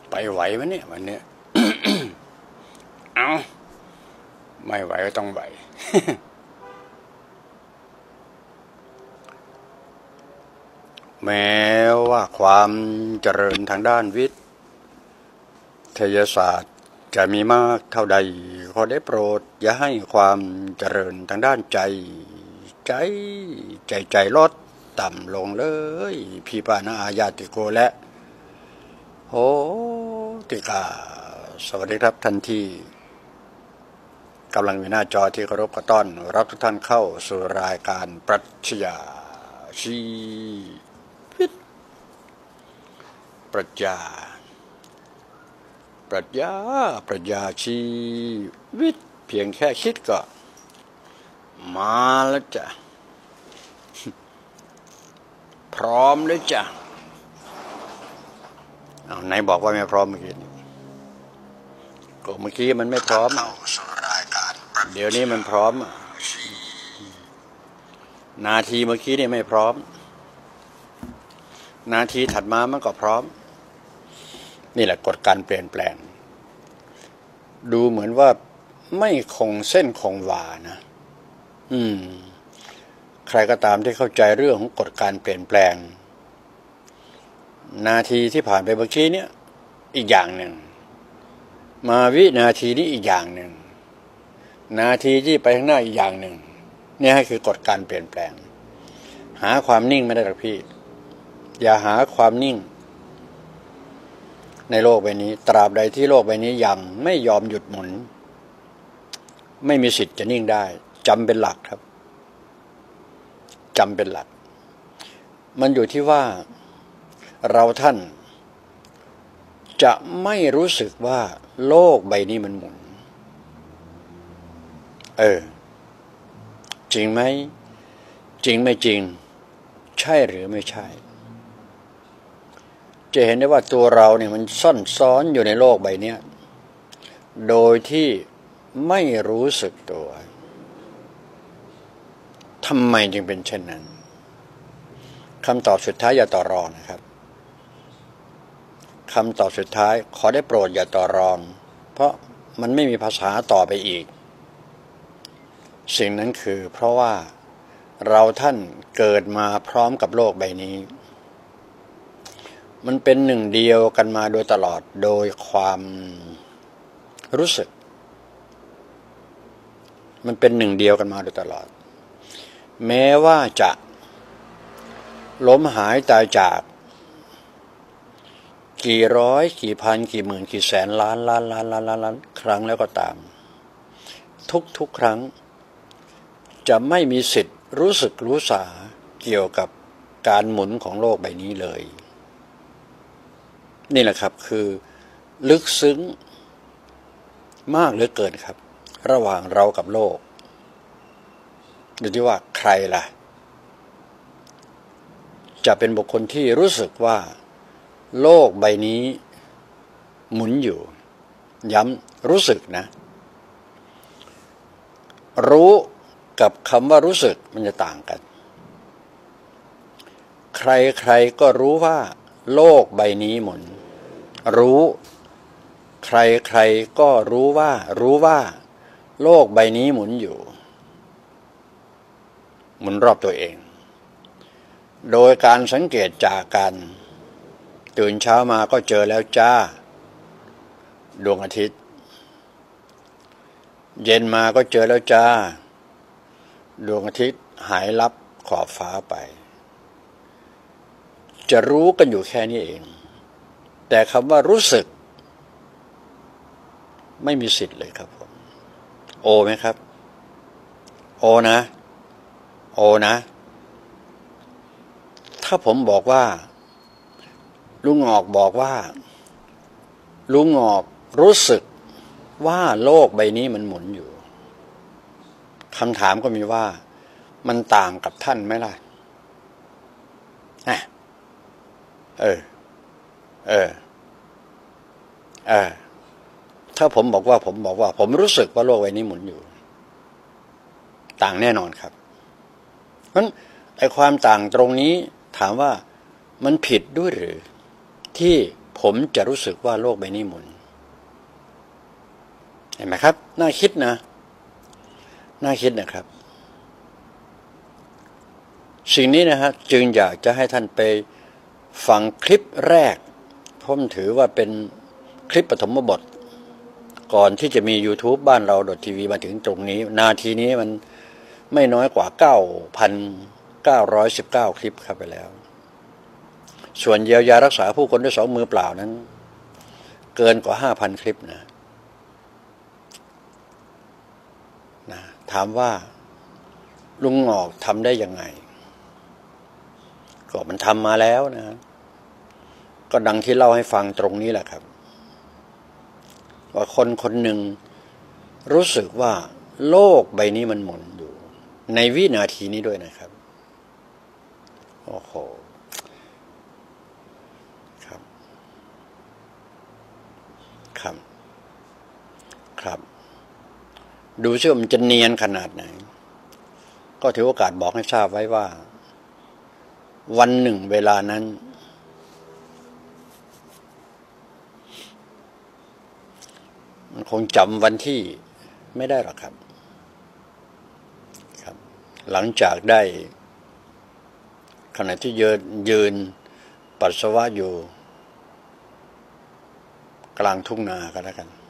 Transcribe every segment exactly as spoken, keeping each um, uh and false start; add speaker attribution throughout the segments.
Speaker 1: ไปไหวไหมเนี่ยวันนี้ เอาไม่ไหวก็ต้องไหว แม้ว่าความเจริญทางด้านวิทยาศาสตร์จะมีมากเท่าใดขอได้โปรดอย่าให้ความเจริญทางด้านใจใจใจใจลดต่ำลงเลยพี่ปานาอาญาติโกและโหติกาสวัสดีครับท่านที่กำลังอยู่หน้าจอที่เคารพขอต้อนรับทุกท่านเข้าสู่รายการปรัชญาชีวิตปรัชญาปรัชญาปรัชญาชีวิตเพียงแค่คิดก็มาแล้วจ้ะ พร้อมเลยจ้ะเอาไหนบอกว่าไม่พร้อมเมื่อกี้ก็เมื่อกี้มันไม่พร้อมเดี๋ยวนี้มันพร้อมนาทีเมื่อกี้นี่ไม่พร้อมนาทีถัดมามันก็พร้อมนี่แหละกฎการเปลี่ยนแปลงดูเหมือนว่าไม่คงเส้นคงวานะอืมใครก็ตามที่เข้าใจเรื่องของกฎการเปลี่ยนแปลงนาทีที่ผ่านไปเมื่อกี้เนี่ยอีกอย่างหนึ่งมาวินาทีนี้อีกอย่างหนึ่งนาทีที่ไปข้างหน้าอีกอย่างหนึ่งนี่คือกฎการเปลี่ยนแปลงหาความนิ่งไม่ได้หรอกพี่อย่าหาความนิ่งในโลกใบนี้ตราบใดที่โลกใบนี้ยังไม่ยอมหยุดหมุนไม่มีสิทธิ์จะนิ่งได้จำเป็นหลักครับจำเป็นหลักมันอยู่ที่ว่าเราท่านจะไม่รู้สึกว่าโลกใบนี้มันหมุนเออจริงไหมจริงไม่จริงใช่หรือไม่ใช่จะเห็นได้ว่าตัวเราเนี่ยมันซ่อนซ้อนอยู่ในโลกใบนี้โดยที่ไม่รู้สึกตัวทำไมจึงเป็นเช่นนั้นคำตอบสุดท้ายอย่าต่อรองนะครับคำตอบสุดท้ายขอได้โปรดอย่าต่อรองเพราะมันไม่มีภาษาต่อไปอีกสิ่งนั้นคือเพราะว่าเราท่านเกิดมาพร้อมกับโลกใบนี้มันเป็นหนึ่งเดียวกันมาโดยตลอดโดยความรู้สึกมันเป็นหนึ่งเดียวกันมาโดยตลอดแม้ว่าจะล้มหายตายจากกี่ร้อยกี่พันกี่หมื่นกี่แสนล้านล้านล้านล้านล้านล้านครั้งแล้วก็ตามทุกๆครั้งจะไม่มีสิทธิ์รู้สึกรู้สาเกี่ยวกับการหมุนของโลกใบนี้เลยนี่แหละครับคือลึกซึ้งมากเหลือเกินครับระหว่างเรากับโลกดูที่ว่าใครล่ะจะเป็นบุคคลที่รู้สึกว่าโลกใบนี้หมุนอยู่ย้ำรู้สึกนะรู้กับคำว่ารู้สึกมันจะต่างกันใครๆก็รู้ว่าโลกใบนี้หมุนรู้ใครๆก็รู้ว่ารู้ว่าโลกใบนี้หมุนอยู่หมุนรอบตัวเองโดยการสังเกตจากกันตื่นเช้ามาก็เจอแล้วจ้าดวงอาทิตย์เย็นมาก็เจอแล้วจ้าดวงอาทิตย์หายลับขอบฟ้าไปจะรู้กันอยู่แค่นี้เองแต่คำว่ารู้สึกไม่มีสิทธิ์เลยครับผมโอไหมครับโอนะโอนะถ้าผมบอกว่าลุงงอกบอกว่าลุงงอกรู้สึกว่าโลกใบนี้มันหมุนอยู่คำถามก็มีว่ามันต่างกับท่านไหมล่ะเออเออเออถ้าผมบอกว่าผมบอกว่าผมรู้สึกว่าโลกใบนี้หมุนอยู่ต่างแน่นอนครับเพราะฉะนั้นไอ้ความต่างตรงนี้ถามว่ามันผิดด้วยหรือที่ผมจะรู้สึกว่าโลกใบนี้หมุนเห็นไหมครับน่าคิดนะน่าคิดนะครับสิ่งนี้นะฮะจึงอยากจะให้ท่านไปฟังคลิปแรกผมถือว่าเป็นคลิปปฐมบทก่อนที่จะมี YouTube บ้านเราทีวีมาถึงตรงนี้นาทีนี้มันไม่น้อยกว่า เก้าพันเก้าร้อยสิบเก้า คลิปครับไปแล้วส่วนเยียวยารักษาผู้คนด้วยสองมือเปล่านั้นเกินกว่า ห้าพัน คลิปนะนะถามว่าลุงหงอกทำได้ยังไงก็มันทำมาแล้วนะก็ดังที่เล่าให้ฟังตรงนี้แหละครับว่าคนคนหนึ่งรู้สึกว่าโลกใบนี้มันหมุนอยู่ในวินาทีนี้ด้วยนะครับโอ้โหครับครับครับดูซิว่ามันจะเนียนขนาดไหนก็ถือโอกาสบอกให้ทราบไว้ว่าวันหนึ่งเวลานั้นมันคงจำวันที่ไม่ได้หรอกครับครับหลังจากได้ขณะที่ยืนยืนปัสสาวะอยู่กลางทุ่งนาก็แล้วกัน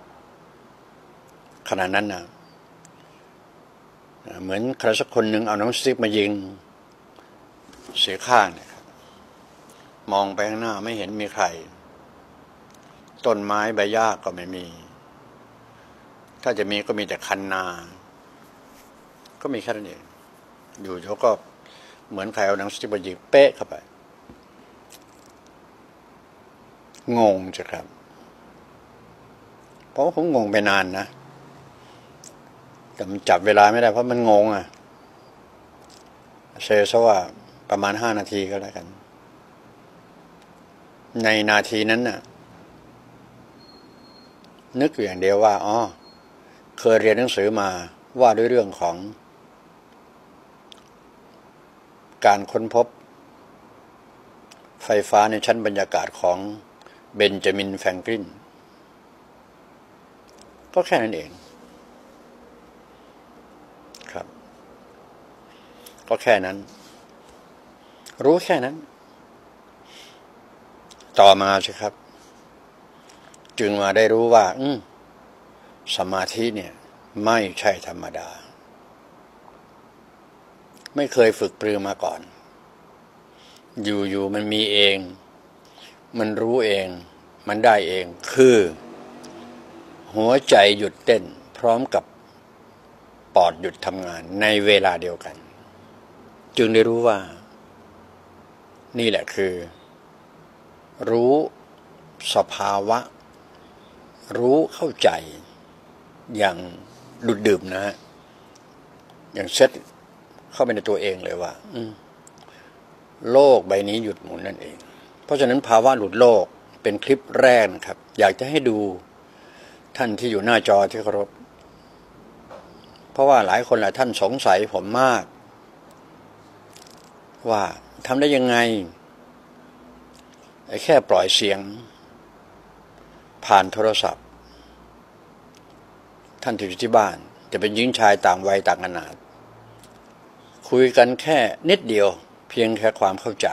Speaker 1: ขณะนั้นนะเหมือนใครสักคนหนึ่งเอาหนังสติ๊กมายิงเสียข้างเนี่ยครับมองไปข้างหน้าไม่เห็นมีใครต้นไม้ใบหญ้าก็ไม่มีถ้าจะมีก็มีแต่คันนาก็มีแค่นั้นเองอยู่เขาก็เหมือนใครเอาหนังสติ๊กมายิงเป๊ะเข้าไปงงจ้ะครับเพราะผมงงไปนานนะแต่มันจับเวลาไม่ได้เพราะมันงงอ่ะเซซะว่าประมาณห้านาทีก็แล้วกันในนาทีนั้นน่ะนึกอยู่อย่างเดียวว่าอ๋อเคยเรียนหนังสือมาว่าด้วยเรื่องของการค้นพบไฟฟ้าในชั้นบรรยากาศของเบนจามินแฟรงคลินก็แค่นั้นเองครับก็แค่นั้นรู้แค่นั้นต่อมาสิครับจึงมาได้รู้ว่าอืมสมาธิเนี่ยไม่ใช่ธรรมดาไม่เคยฝึกปรือมาก่อนอยู่ๆมันมีเองมันรู้เองมันได้เองคือหัวใจหยุดเต้นพร้อมกับปอดหยุดทำงานในเวลาเดียวกันจึงได้รู้ว่านี่แหละคือรู้สภาวะรู้เข้าใจอย่างดุดดื่มนะฮะอย่างเซ็ตเข้าไปในตัวเองเลยว่าโลกใบนี้หยุดหมุนนั่นเองเพราะฉะนั้นภาวะหลุดโลกเป็นคลิปแรกนะครับอยากจะให้ดูท่านที่อยู่หน้าจอที่เคารพเพราะว่าหลายคนหลายท่านสงสัยผมมากว่าทำได้ยังไงไอ้แค่ปล่อยเสียงผ่านโทรศัพท์ท่านที่อยู่ที่บ้านจะเป็นหญิงชายต่างวัยต่างขนาดคุยกันแค่นิดเดียวเพียงแค่ความเข้าใจ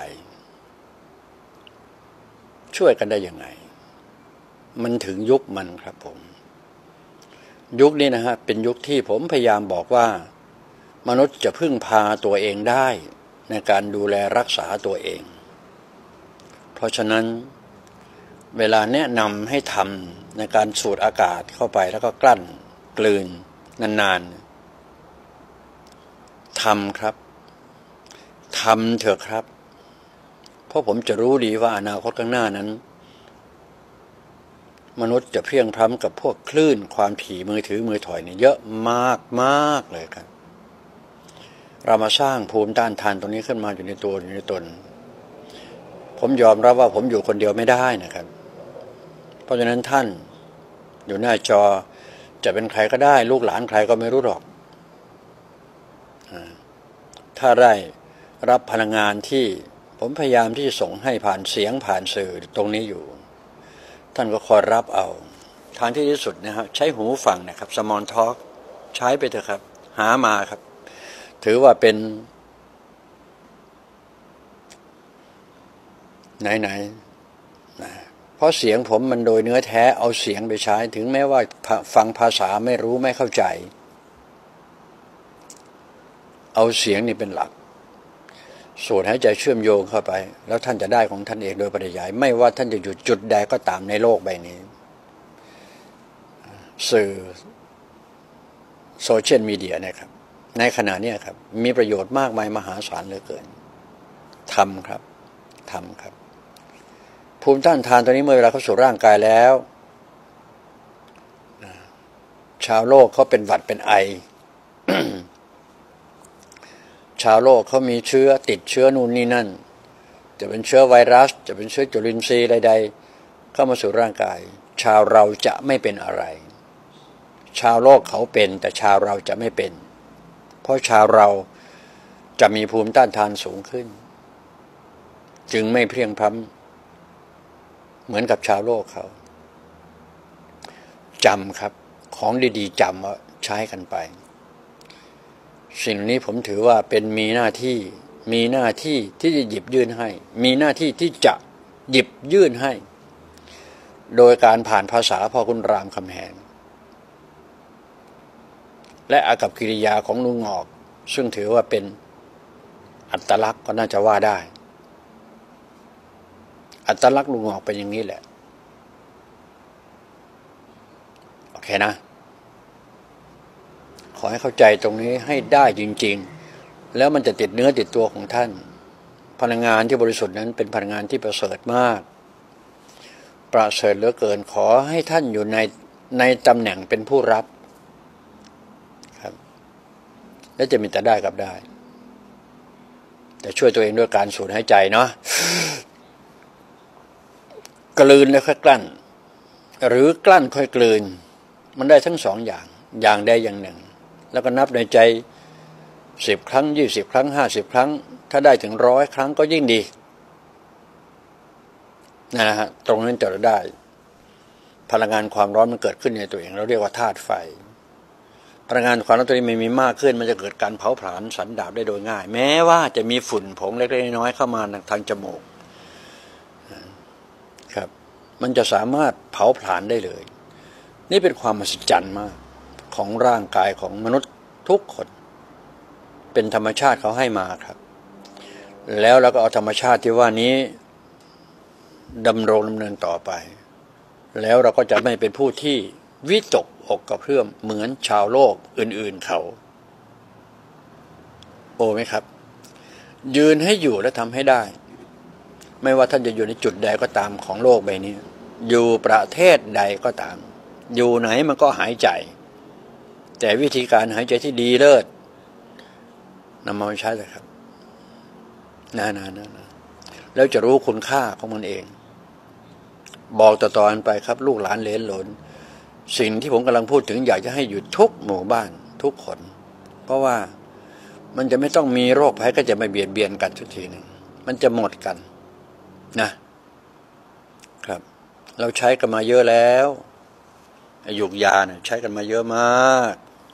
Speaker 1: ช่วยกันได้ยังไงมันถึงยุคมันครับผมยุคนี้นะฮะเป็นยุคที่ผมพยายามบอกว่ามนุษย์จะพึ่งพาตัวเองได้ในการดูแลรักษาตัวเองเพราะฉะนั้นเวลาแนะนำให้ทำในการสูดอากาศเข้าไปแล้วก็กลั้นกลืนนานๆทำครับทำเถอะครับเพราะผมจะรู้ดีว่าอนาคตข้างหน้านั้นมนุษย์จะเพลียงพล้ำกับพวกคลื่นความถี่มือถือมือถอยเนี่ยเยอะมากมากเลยครับเรามาสร้างภูมิต้านทานตรงนี้ขึ้นมาอยู่ในตัวอยู่ในตนผมยอมรับว่าผมอยู่คนเดียวไม่ได้นะครับเพราะฉะนั้นท่านอยู่หน้าจอจะเป็นใครก็ได้ลูกหลานใครก็ไม่รู้หรอกถ้าได้รับพลังงานที่ผมพยายามที่จะส่งให้ผ่านเสียงผ่านสื่อตรงนี้อยู่ท่านก็คอยรับเอาทางที่ที่สุดนะครับใช้หูฟังนะครับสมอลท็อกใช้ไปเถอะครับหามาครับถือว่าเป็นไหนๆนะเพราะเสียงผมมันโดยเนื้อแท้เอาเสียงไปใช้ถึงแม้ว่าฟังภาษาไม่รู้ไม่เข้าใจเอาเสียงนี่เป็นหลักสูดหายใจเชื่อมโยงเข้าไปแล้วท่านจะได้ของท่านเองโดยปริยายไม่ว่าท่านจะอยู่จุดใดก็ตามในโลกใบนี้สื่อโซเชียลมีเดียนะครับในขณะนี้ครับมีประโยชน์มากมายมหาศาลเหลือเกินทำครับทำครับภูมิต้านทานตัวนี้เมื่อเวลาเข้าสู่ร่างกายแล้วชาวโลกเขาเป็นหวัดเป็นไอ ชาวโลกเขามีเชื้อติดเชื้อนู่นนี่นั่นจะเป็นเชื้อไวรัสจะเป็นเชื้อจุลินทรีย์ใดๆเข้ามาสู่ร่างกายชาวเราจะไม่เป็นอะไรชาวโลกเขาเป็นแต่ชาวเราจะไม่เป็นเพราะชาวเราจะมีภูมิต้านทานสูงขึ้นจึงไม่เพลียงพล้ำเหมือนกับชาวโลกเขาจำครับของดีๆจำว่าใช้กันไปสิ่งนี้ผมถือว่าเป็นมีหน้าที่มีหน้าที่ที่จะหยิบยื่นให้มีหน้าที่ที่จะหยิบยื่นให้โดยการผ่านภาษาพ่อคุณรามคำแหงและอากัปกิริยาของลุงงอกซึ่งถือว่าเป็นอัตลักษณ์ก็น่าจะว่าได้อัตลักษณ์ลุงงอกเป็นอย่างนี้แหละโอเคนะขอให้เข้าใจตรงนี้ให้ได้จริงๆแล้วมันจะติดเนื้อติดตัวของท่านพลังงานที่บริสุทธิ์นั้นเป็นพลังงานที่ประเสริฐมากประเสริฐเหลือเกินขอให้ท่านอยู่ในในตำแหน่งเป็นผู้รับครับและจะมีแต่ได้กับได้แต่ช่วยตัวเองด้วยการสูดหายใจเนาะกลืนแล้วค่อยกลั้นหรือกลั้นค่อยกลืนมันได้ทั้งสองอย่างอย่างใดอย่างหนึ่งแล้วก็นับในใจสิบครั้งยี่สิบครั้งห้าสิบครั้งถ้าได้ถึงร้อยครั้งก็ยิ่งดีนะฮะตรงนั้นจะได้พลังงานความร้อนมันเกิดขึ้นในตัวเองเราเรียกว่าธาตุไฟพลังงานความร้อนตัวนี้ไม่มีมากขึ้นมันจะเกิดการเผาผลาญสันดาปได้โดยง่ายแม้ว่าจะมีฝุ่นผงเล็กๆน้อยๆเข้ามาทางจมูกครับมันจะสามารถเผาผลาญได้เลยนี่เป็นความมหัศจรรย์มากของร่างกายของมนุษย์ทุกคนเป็นธรรมชาติเขาให้มาครับแล้วเราก็เอาธรรมชาติที่ว่านี้ดำรงดำเนินต่อไปแล้วเราก็จะไม่เป็นผู้ที่วิตกอกกระเพื่อมเหมือนชาวโลกอื่นๆเขาโอ้ไหมครับยืนให้อยู่และทำให้ได้ไม่ว่าท่านจะอยู่ในจุดใดก็ตามของโลกใบนี้อยู่ประเทศใดก็ตามอยู่ไหนมันก็หายใจแต่วิธีการหายใจที่ดีเลิศนำมาใช้เลยครับนานๆแล้วจะรู้คุณค่าของมันเองบอกต่อๆกันไปครับลูกหลานเหลนหลนสิ่งที่ผมกำลังพูดถึงอยากจะให้อยู่ทุกหมู่บ้านทุกคนเพราะว่ามันจะไม่ต้องมีโรคภัยก็จะไม่เบียดเบียนกันทุกทีหนึ่งมันจะหมดกันนะครับเราใช้กันมาเยอะแล้วหยุกยาเนี่ยใช้กันมาเยอะมาก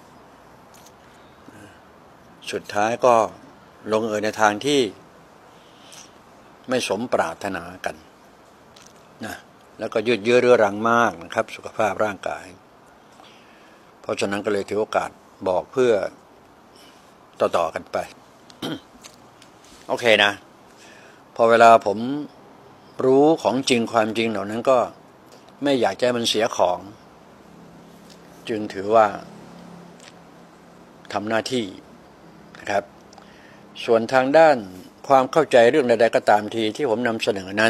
Speaker 1: สุดท้ายก็ลงเอยในทางที่ไม่สมปรารถนากันนะแล้วก็ยืดเยื้อเรื้อรังมากนะครับสุขภาพร่างกายเพราะฉะนั้นก็เลยถือโอกาสบอกเพื่อต่อๆกันไป โอเคนะพอเวลาผมรู้ของจริงความจริงเหล่านั้นก็ไม่อยากให้มันเสียของจึงถือว่าทำหน้าที่นะครับส่วนทางด้านความเข้าใจเรื่องใดๆก็ตามทีที่ผมนำเสนอนั้น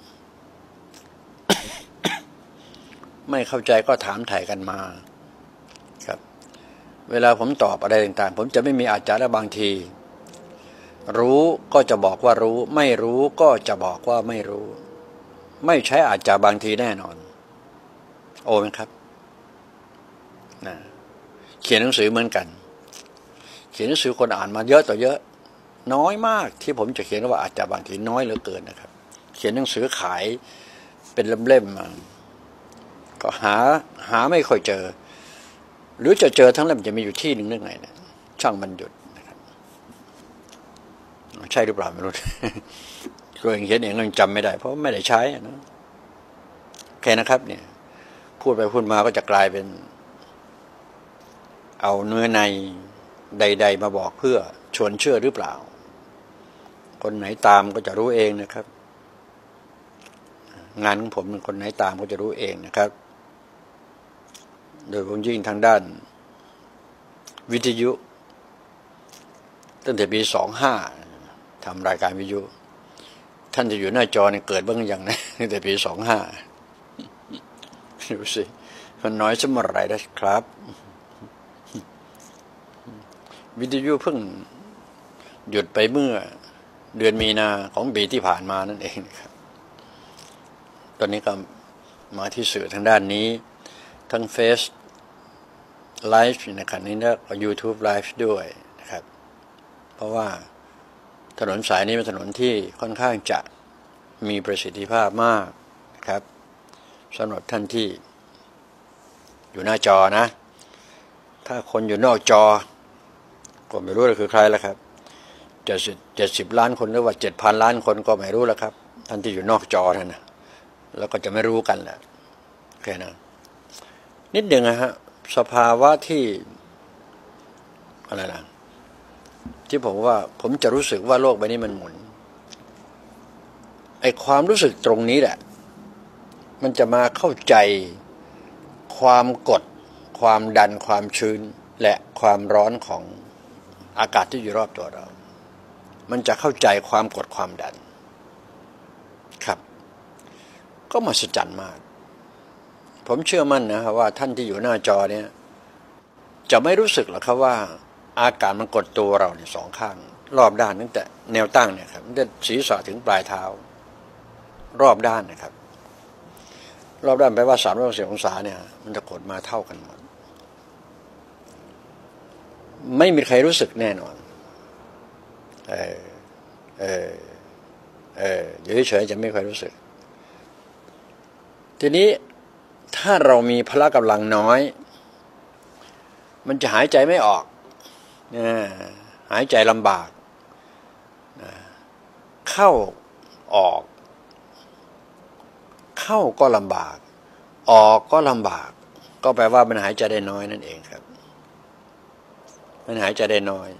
Speaker 1: ไม่เข้าใจก็ถามไถ่กันมาครับเวลาผมตอบอะไรต่างๆผมจะไม่มีอาจารย์และบางทีรู้ก็จะบอกว่ารู้ไม่รู้ก็จะบอกว่าไม่รู้ไม่ใช้อาจจะบางทีแน่นอนโอ้ไหมครับนะเขียนหนังสือเหมือนกันเขียนหนังสือคนอ่านมาเยอะต่อเยอะน้อยมากที่ผมจะเขียนว่าอาจจะบางทีน้อยเหลือเกินนะครับเขียนหนังสือขายเป็นเล่มๆมาก็หาหาไม่ค่อยเจอหรือจะเจอทั้งนั้นมันจะมีอยู่ที่หนึ่งเรื่องไหนนะช่างมันหยุดนะครับใช่หรือเปล่าไม่รู้ ตัวเองเขียนเองก็ยังจำไม่ได้เพราะไม่ได้ใช้นะโอเคนะครับเนี่ยพูดไปพูดมาก็จะกลายเป็นเอาเนื้อในใดๆมาบอกเพื่อชวนเชื่อหรือเปล่าคนไหนตามก็จะรู้เองนะครับงานของผมคนไหนตามก็จะรู้เองนะครับโดยเฉพาะยิ่งทางด้านวิทยุตั้งแต่ปีสองห้าทำรายการวิทยุท่านจะอยู่หน้าจอเนี่ยเกิดบ้างอย่างนะตั้งแต่ปีสองห้าดูสิมันน้อยสมรไรนะครับ วิทยุเพิ่งหยุดไปเมื่อเดือนมีนาของปีที่ผ่านมานั่นเองครับตอนนี้ก็มาที่สื่อทางด้านนี้ทั้งเฟซไลฟ์นะครับนี่แล้วก็ YouTube ไลฟ์ด้วยนะครับเพราะว่าถนนสายนี้เป็นถนนที่ค่อนข้างจะมีประสิทธิภาพมากนะครับสำหรับท่านที่อยู่หน้าจอนะถ้าคนอยู่นอกจอก็ไม่รู้เลยคือใครแล้วครับจะเจ็ดสิบล้านคนหรือว่าเจ็ดพันล้านคนก็ไม่รู้แล้วครับท่านที่อยู่นอกจอนั่นนะแล้วก็จะไม่รู้กันแหละแค่นั้นนิดหนึ่งนะฮะสภาวะที่อะไรล่ะที่ผมว่าผมจะรู้สึกว่าโลกใบนี้มันหมุนไอความรู้สึกตรงนี้แหละมันจะมาเข้าใจความกดความดันความชื้นและความร้อนของอากาศที่อยู่รอบตัวเรามันจะเข้าใจความกดความดันครับก็มหัศจรรย์มากผมเชื่อมั่นนะครับว่าท่านที่อยู่หน้าจอเนี่ยจะไม่รู้สึกหรอกครับว่าอากาศมันกดตัวเราเนี่ยสองข้างรอบด้านตั้งแต่แนวตั้งเนี่ยครับตั้งแต่ศีรษะถึงปลายเท้ารอบด้านนะครับรอบด้านแปลว่าสามร้อยหกสิบองศาเนี่ยมันจะกดมาเท่ากันหมดไม่มีใครรู้สึกแน่นอนเออเออเอออยู่เฉยๆจะไม่ค่อยรู้สึกทีนี้ถ้าเรามีพละกำลังน้อยมันจะหายใจไม่ออกนะหายใจลำบากนะเข้าออกเข้าก็ลำบากออกก็ลำบากก็แปลว่ามันหายใจได้น้อยนั่นเองครับมันหายใจได้น้อย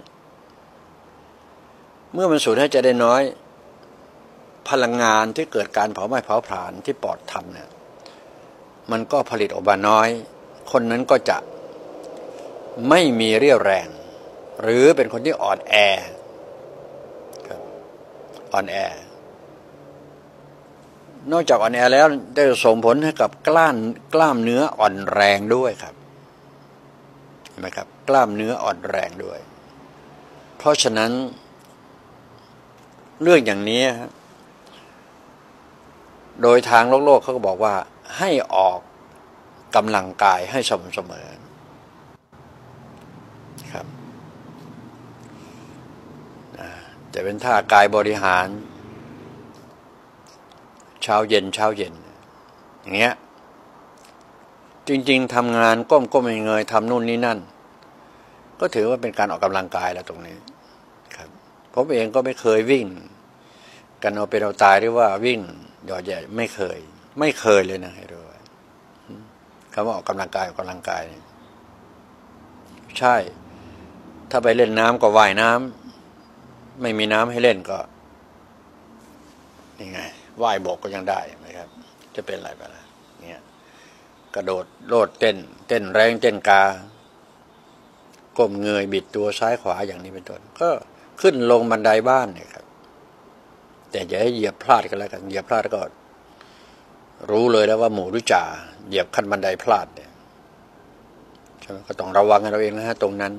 Speaker 1: เมื่อมันสูดหายใจได้น้อยพลังงานที่เกิดการเผาไหม้เผาผลาญที่ปอดทำเนี่ยมันก็ผลิตออกมาน้อยคนนั้นก็จะไม่มีเรี่ยวแรงหรือเป็นคนที่อ่อนแอครับอ่อนแอนอกจากอ่อนแอแล้วได้ส่งผลให้กับกล้ามกล้ามเนื้ออ่อนแรงด้วยครับเห็นไหมครับกล้ามเนื้ออ่อนแรงด้วยเพราะฉะนั้นเรื่องอย่างนี้โดยทางโลกโลกเขาก็บอกว่าให้ออกกำลังกายให้สม่ำเสมอครับจะเป็นท่ากายบริหารเช้าเย็นเช้าเย็นอย่างเงี้ยจริงๆทำงานก้มก้มเงยๆทำนู่นนี่นั่นก็ถือว่าเป็นการออกกำลังกายแล้วตรงนี้ครับผมเองก็ไม่เคยวิ่งกันเอาเป็นเอาตายหรือว่าวิ่งหยอดแย่ไม่เคยไม่เคยเลยนะให้ดูคำว่าออกกำลังกายออกกำลังกายใช่ถ้าไปเล่นน้ำก็ว่ายน้ำไม่มีน้ำให้เล่นก็นี่ไงว่ายบกก็ยังได้ไหมครับจะเป็นอะไรไปล่ะเนี่ยกระโดดโลดเต้นเต้นแรงเต้นกาก้มเงยบิดตัวซ้ายขวาอย่างนี้เป็นต้นก็ขึ้นลงบันไดบ้านเนี่ยครับแต่อย่าให้เหยียบพลาดกันแล้วกันเหยียบพลาดก็รู้เลยแล้วว่าหมูหรือจ่าเหยียบขั้นบันไดพลาดเนี่ยใช่ไหมก็ต้องระวังกันเราเองนะฮะตรงนั้น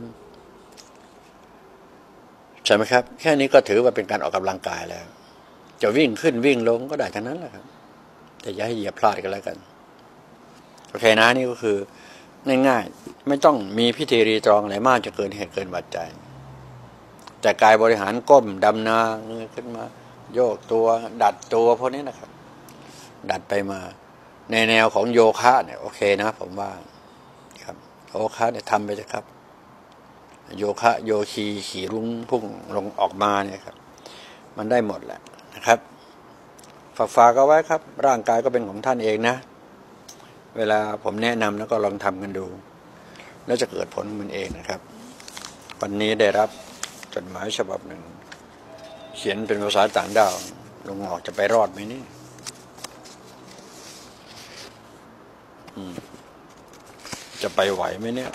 Speaker 1: ใช่ไหมครับแค่นี้ก็ถือว่าเป็นการออกกำลังกายแล้วจะวิ่งขึ้นวิ่งลงก็ได้ทั้งนั้นแหละครับแต่อย่าให้เหยียบพลาดกันแล้วกันโอเคนะนี่ก็คือง่ายๆไม่ต้องมีพิธีรีตรองอะไรมากจะเกินเหตุเกินปัจจัยแต่กายบริหารก้มดำนาเงยขึ้นมาโยกตัวดัดตัวพวกนี้นะครับดัดไปมาในแนวของโยคะเนี่ยโอเคนะผมว่าครับโยคะเนี่ยทำไปเลยครับโยคะโยคีขี่รุ้งพุ่งลงออกมาเนี่ยครับมันได้หมดแหละนะครับฝากฝากเอาไว้ครับร่างกายก็เป็นของท่านเองนะเวลาผมแนะนำแล้วก็ลองทำกันดูแล้วจะเกิดผลมันเองนะครับวันนี้ได้รับจดหมายฉบับหนึ่งเขียนเป็นภาษาต่างดาวลุงออกจะไปรอดไหมนี่จะไปไหวไหมเนี่ย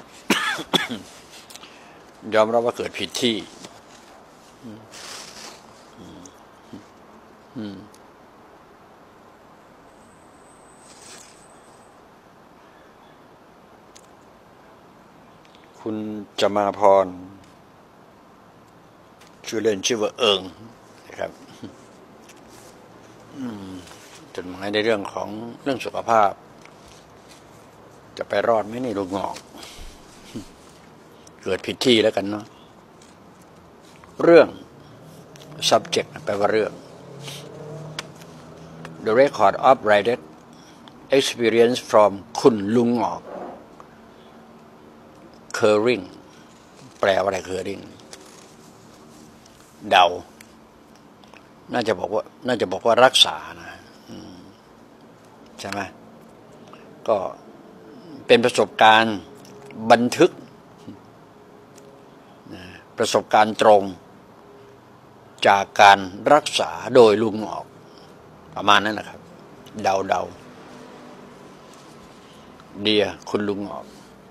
Speaker 1: ยอมรับว่าเกิดผิดที่คุณจะมาพรชื่อเล่นชื่อว่าเอิงนะครับจดหมายในเรื่องของเรื่องสุขภาพจะไปรอดไหมนี่ลูกงอกเกิดผิดที่แล้วกันเนาะเรื่อง subject แปลว่าเรื่อง the record of written experience from คุณลุงงอก curring แปลว่าอะไร curring เดาน่าจะบอกว่าน่าจะบอกว่ารักษานะใช่ไหมก็เป็นประสบการณ์บันทึกประสบการณ์ตรงจากการรักษาโดยลุงออกประมาณนั้นนะครับเดาเดาเดียคุณลุงออก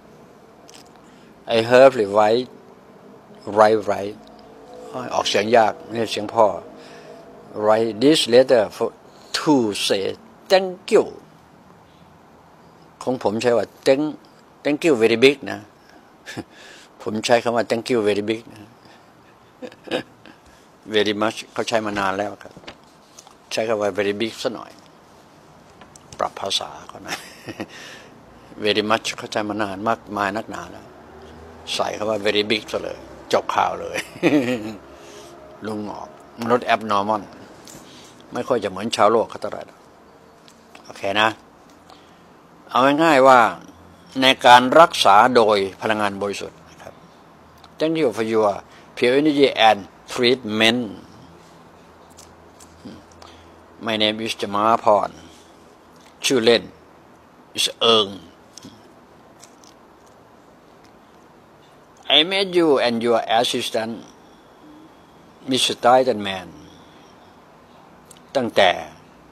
Speaker 1: I heard the right right right ออกเสียงยากไม่ใช่เสียงพ่อ write this letter for to say thank you ของผมใช้ว่า thank thank you very big นะผมใช้คำว่า thank you very big นะ very much เขาใช้มานานแล้วครับใช้คำว่า very big ซะหน่อยปรับภาษาเขานะ very much เขาใช้มานานมากมายนักหนาแล้วใส่คำว่า very big ซะเลยจบข่าวเลย ลุงออกมนุษย์ abnormal ไม่ค่อยจะเหมือนชาวโลกเขาเท่าไหร่โอเคนะเอาง่ายๆว่าในการรักษาโดยพลังงานบริสุทธิ์นะครับ Thank you for your pure energy and treatment My name is จมาพรชื่อเล่น is เอิง I met you and your assistant Mister Titanman ตั้งแต่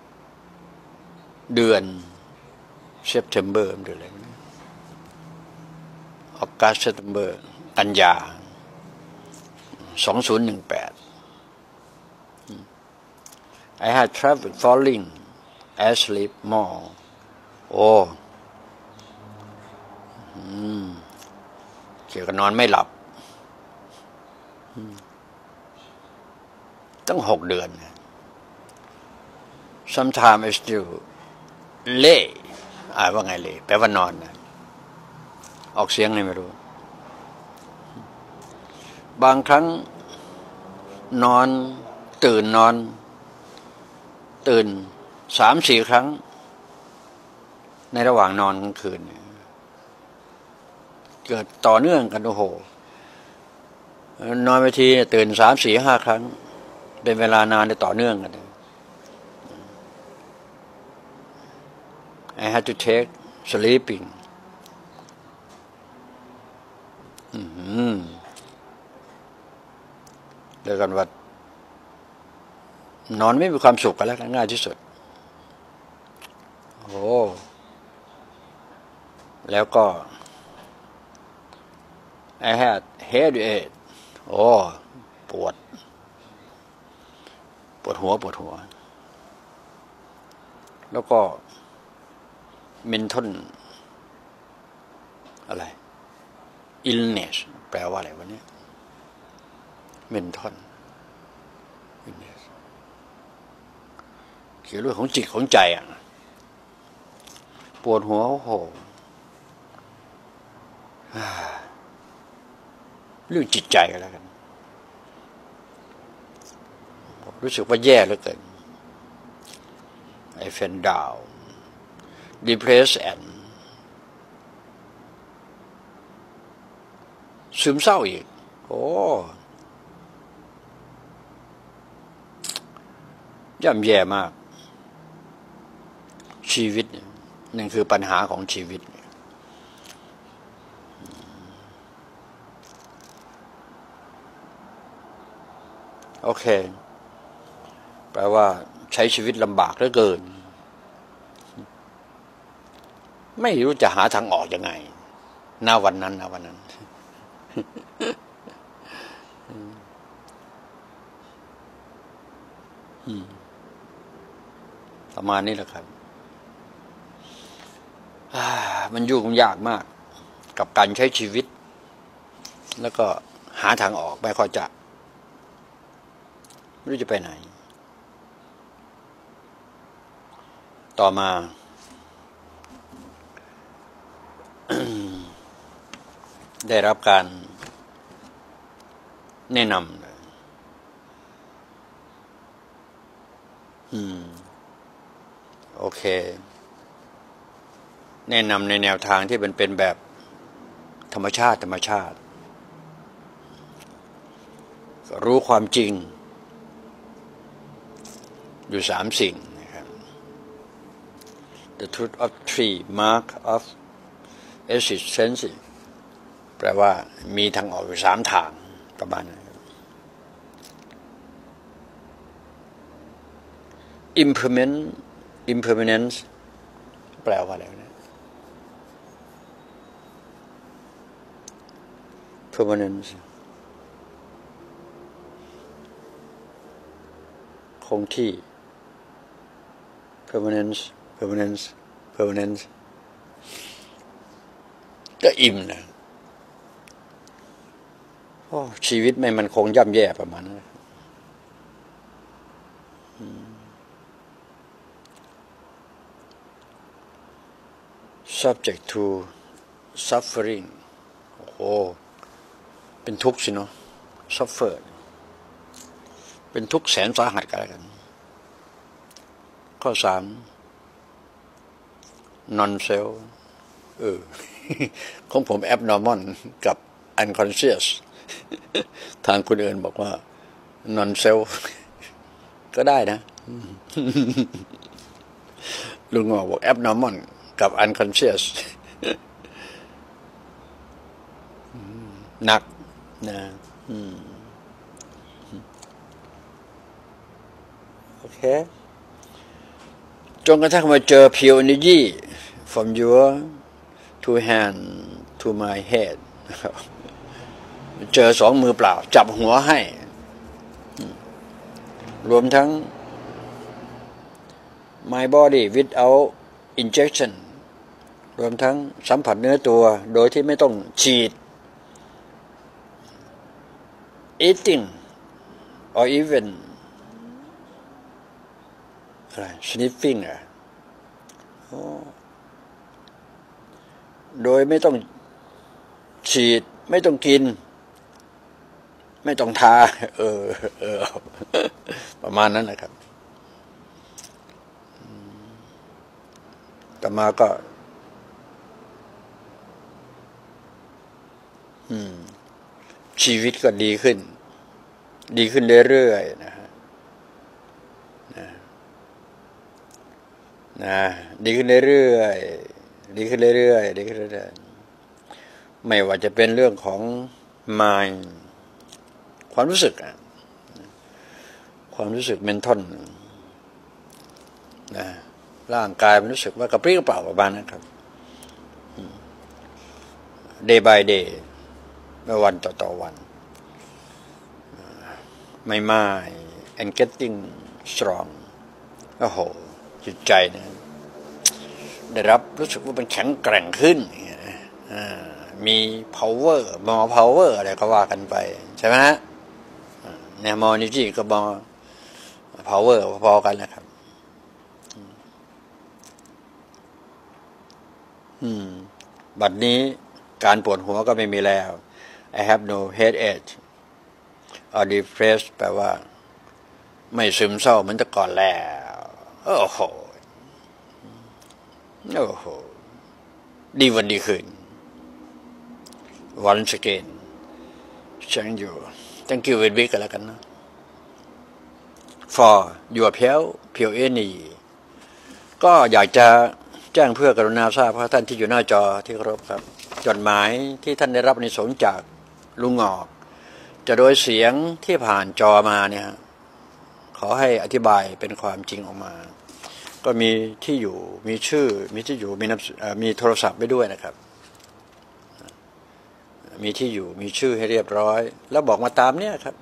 Speaker 1: เดือน September เดือนอะไรนะ August September กันยาสองพันสิบแปด I had trouble falling asleep more โอ้เกี่ยวกับนอนไม่หลับตั้งหกเดือน Sometimes I still lay อ่านว่าไงเลยแปลว่านอนนะออกเสียงไงไม่รู้บางครั้งนอนตื่นนอนตื่นสามสี่ครั้งในระหว่างนอนกลางคืนเกิดต่อเนื่องกันโอ้โหนอนไปทีตื่นสามสี่ห้าครั้งเป็นเวลานานต่อเนื่องกันI had to take sleeping เรียกกันว่านอนไม่มีความสุขกันแล้วง่ายที่สุดโอ้แล้วก็ I had headache โอ้ปวดปวดหัวปวดหัวแล้วก็mental อะไร illness แปลว่าอะไรวะเนี่ย mental illness เกี่ยวกับเรื่องของจิตของใจอ่ะปวดหัวโอ้โหเรื่องจิตใจกันแล้วกันรู้สึกว่าแย่เหลือเกิน I fell down depressed and ซึมเศร้าอีกโอ้ย่ำแย่มากชีวิตนั่นคือปัญหาของชีวิตโอเคแปลว่าใช้ชีวิตลำบากเหลือเกินไม่รู้จะหาทางออกยังไงณวันนั้นณวันนั้นประมาณนี้แหละครับมันยุ่งยากมากกับการใช้ชีวิตแล้วก็หาทางออกไม่ค่อยจะไม่รู้จะไปไหนต่อมา ได้รับการแนะนำอืมโอเคแนะนำในแนวทางที่เป็นเป็นแบบธรรมชาติธรรมชาติรู้ความจริงอยู่สามสิ่งนะครับ The truth of three mark of existence แปลว่ามีทางออกอยู่สามทางประมาณนั้น impermanent impermanence แปลว่าอะไรนะ permanence คงที่ permanence permanence permanence ก็อิ่มนะโอ้ชีวิตไม่มันคงย่ำแย่ประมาณนั้น subject to suffering โอ้โหเป็นทุกข์สิเนาะ suffer เป็นทุกข์แสนสาหัสกันแล้วกันข้อสาม non self เออ ของผม abnormal กับ unconscious ทางคนอื่นบอกว่า non self ก็ได้นะ ลุงงอบอก abnormal กับ unconscious หนักนะโอเคจนกระทั่งมาเจอ pure energy from your two hand to my head เจอสองมือเปล่าจับหัวให้รวมทั้ง my body without injection รวมทั้งสัมผัสเนื้อตัวโดยที่ไม่ต้องฉีด eating or even อะไร sniffing อ่ะโดยไม่ต้องฉีดไม่ต้องกินไม่ต้องทาเออเออประมาณนั้นนะครับต่อมาก็อืมชีวิตก็ดีขึ้นดีขึ้นเรื่อยๆนะฮะนะนะดีขึ้นเรื่อยๆดีขึ้นเรื่อยๆดีขึ้นเรื่อยๆไม่ว่าจะเป็นเรื่องของ mind ความรู้สึกอะความรู้สึก mental นะร่างกายมันรู้สึกว่ากระปรี้กระเปร่าประมาณนั้นครับ day by day เมื่อวันต่อต่อวันไม่ไม่ and getting strong โอ้โหจิตใจเนี่ยได้รับรู้สึกว่ามันแข็งแกร่งขึ้นมี power more power อะไรก็ว่ากันไปใช่ไหมฮะเนี่ย more energy ก็ more power พอๆกันนะครับอืมบัดนี้การปวดหัวก็ไม่มีแล้ว I have no headache or depressed แปลว่าไม่ซึมเศร้าเหมือนแต่ก่อนแล้วโอ้โหโอ้โหดีวันดีคืน once again thank you thank you very big กันแล้วกันนะ for your เพียวเพียวเอนี่ก็อยากจะแจ้งเพื่อกรุณาทราบเพราะท่านที่อยู่หน้าจอที่เคารพครับจดหมายที่ท่านได้รับอานิสงส์จากลุงงอกจะโดยเสียงที่ผ่านจอมาเนี่ยขอให้อธิบายเป็นความจริงออกมาก็มีที่อยู่มีชื่อมีที่อยู่มีนามมีโทรศัพท์ไปด้วยนะครับมีที่อยู่มีชื่อให้เรียบร้อยแล้วบอกมาตามเนี่ยครับ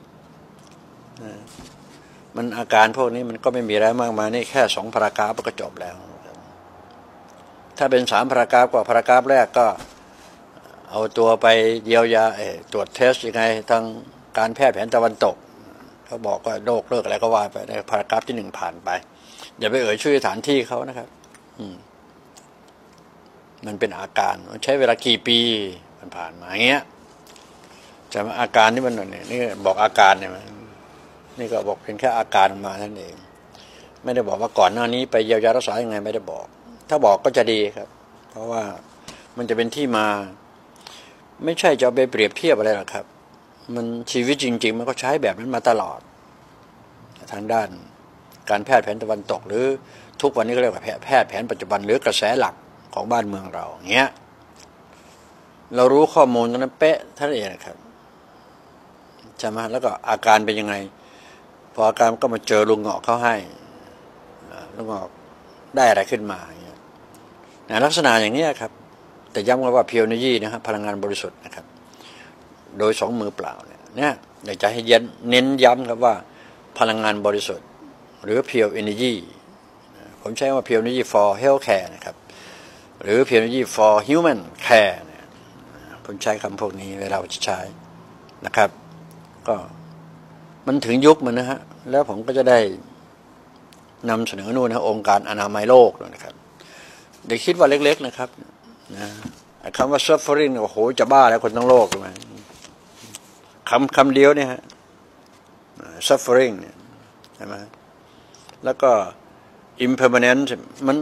Speaker 1: มันอาการพวกนี้มันก็ไม่มีอะไรมากมายนี่แค่สองพารากราฟก็จบแล้วถ้าเป็นสามพารากราฟกว่าพารากราฟแรกก็เอาตัวไปเยียวยาตรวจเทสยังไงทางการแพทย์แผนตะวันตกเขาบอกว่าโรคเลิกอะไรก็ว่าไปในพารากราฟที่หนึ่งผ่านไปอย่าไปเอ่ยชื่อสถานที่เขานะครับอืมมันเป็นอาการมันใช้เวลากี่ปีมันผ่านมาอย่างเงี้ยแต่อาการที่มันเนี่ยนี่บอกอาการเนี่ยนี่ก็บอกเป็นแค่อาการมาท่านเองไม่ได้บอกว่าก่อนหน้านี้ไปเยียวยารักษายังไงไม่ได้บอกถ้าบอกก็จะดีครับเพราะว่ามันจะเป็นที่มาไม่ใช่จะไปเปรียบเทียบอะไรหรอกครับมันชีวิตจริงๆมันก็ใช้แบบนั้นมาตลอดทางด้านการแพทย์แผนตะวันตกหรือทุกวันนี้ก็เรียกว่าแพทย์แผนปัจจุบันหรือกระแสหลักของบ้านเมืองเราอย่างเงี้ยเรารู้ข้อมูลตรงนั้นเป๊ะท่านเองนะครับใช่ไหมแล้วก็อาการเป็นยังไงพออาการก็มาเจอลุงงอกเขาให้ลุงงอกได้อะไรขึ้นมาอย่างเงี้ยลักษณะอย่างนี้ครับแต่ย้ำว่าเพียวเนยี่นะครับพลังงานบริสุทธิ์นะครับโดยสองมือเปล่าเนี่ยเนี่ยอยากจะให้เน้นย้ำครับว่าพลังงานบริสุทธิ์หรือ Pure Energy ผมใช้ว่า Pure Energy for Health Care นะครับหรือ Pure Energy for Human Care เนี่ยผมใช้คำพวกนี้เวลาจะใช้นะครับก็มันถึงยุคมันนะฮะแล้วผมก็จะได้นำเสนอนู่นนะองค์การอนามัยโลกนะครับเด็กคิดว่าเล็กๆนะครับนะคำว่า suffering โอ้โหจะบ้าแล้วคนทั้งโลกเลยคำคำเดียวเนี่ยฮะ suffering เนี่ยใช่ไหมแล้วก็ impermanence มัน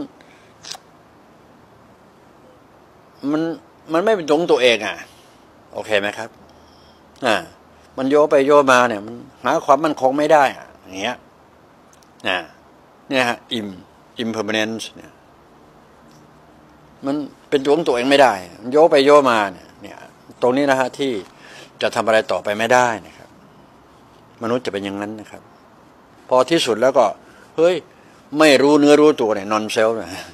Speaker 1: มันมันไม่เป็นตรงตัวเองอ่ะโอเคไหมครับอ่ามันโยไปโยมาเนี่ยมันหาความมั่นคงไม่ได้อ่ะอย่างเงี้ยนะเนี่ยฮะ im impermanence เนี่ยมันเป็นตัวของตัวเองไม่ได้มันโยไปโยมาเนี่ยเนี่ยตรงนี้นะฮะที่จะทำอะไรต่อไปไม่ได้นะครับมนุษย์จะเป็นอย่างนั้นนะครับพอที่สุดแล้วก็เฮ้ยไม่รู้เนื้อรู้ตัวเนี่ยนอนเซลล์นะ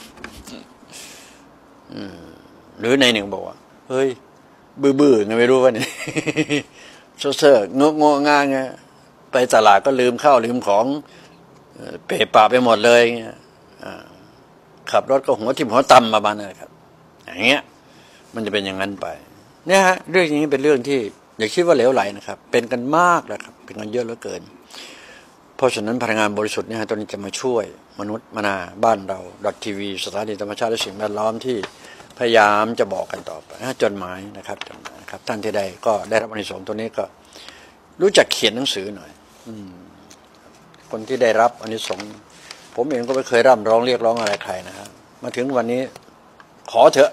Speaker 1: หรือในหนึ่งบอกว่าเฮ้ยบื้อๆไงไม่รู้ว่าเนี่ยเซ่อเซ่องงงงาไงไปตลาดก็ลืมข้าวลืมของเปะปะไปหมดเลยเงี้ยขับรถก็หัวทิ่มหัวตำมาบ้านนั่นแหละครับอย่างเงี้ยมันจะเป็นอย่างนั้นไปเนี่ยฮะเรื่องนี้เป็นเรื่องที่อย่าคิดว่าเหลวไหลนะครับเป็นกันมากแล้วครับเป็นกันเยอะเหลือเกินเพราะฉะนั้นพลังงานบริสุทธิ์เนี่ยตัวนี้จะมาช่วยมนุษย์มนาบ้านเราดอททีวีสถานีธรรมชาติและสิ่งแวดล้อมที่พยายามจะบอกกันต่อไปจดหมายนะครับจดหมายนะครับท่านที่ใดก็ได้รับอานิสงส์ตัวนี้ก็รู้จักเขียนหนังสือหน่อยคนที่ได้รับอานิสงส์ผมเองก็ไม่เคยร่ำร้องเรียกร้องอะไรใครนะครับมาถึงวันนี้ขอเถอะ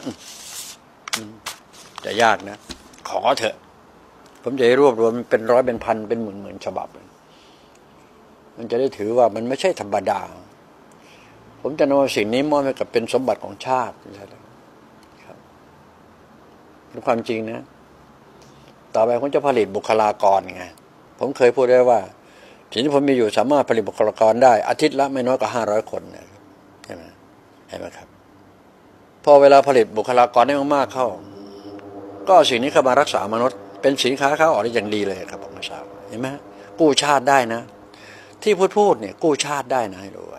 Speaker 1: จะยากนะขอเถอะผมจะรวบรวมเป็นร้อยเป็นพันเป็นหมื่นหมื่นฉบับมันจะได้ถือว่ามันไม่ใช่ธรรมดาผมจะนำสิ่งนี้มอบให้กับเป็นสมบัติของชาติครับเป็นความจริงนะต่อไปผมจะผลิตบุคลากรไงผมเคยพูดได้ว่าสิ่งที่ผมมีอยู่สามารถผลิตบุคลากรได้อาทิตย์ละไม่น้อยกว่าห้าร้อยคนใช่ไหมใช่ไหมครับพอเวลาผลิตบุคลากรได้มากๆเข้าก็สิ่งนี้เข้ามารักษามนุษย์เป็นสินค้าเข้าออกได้อย่างดีเลยครับผมทราบเห็นไหมกู้ชาติได้นะที่พูดพูดเนี่ยกู้ชาติได้นะให้รู้ไว้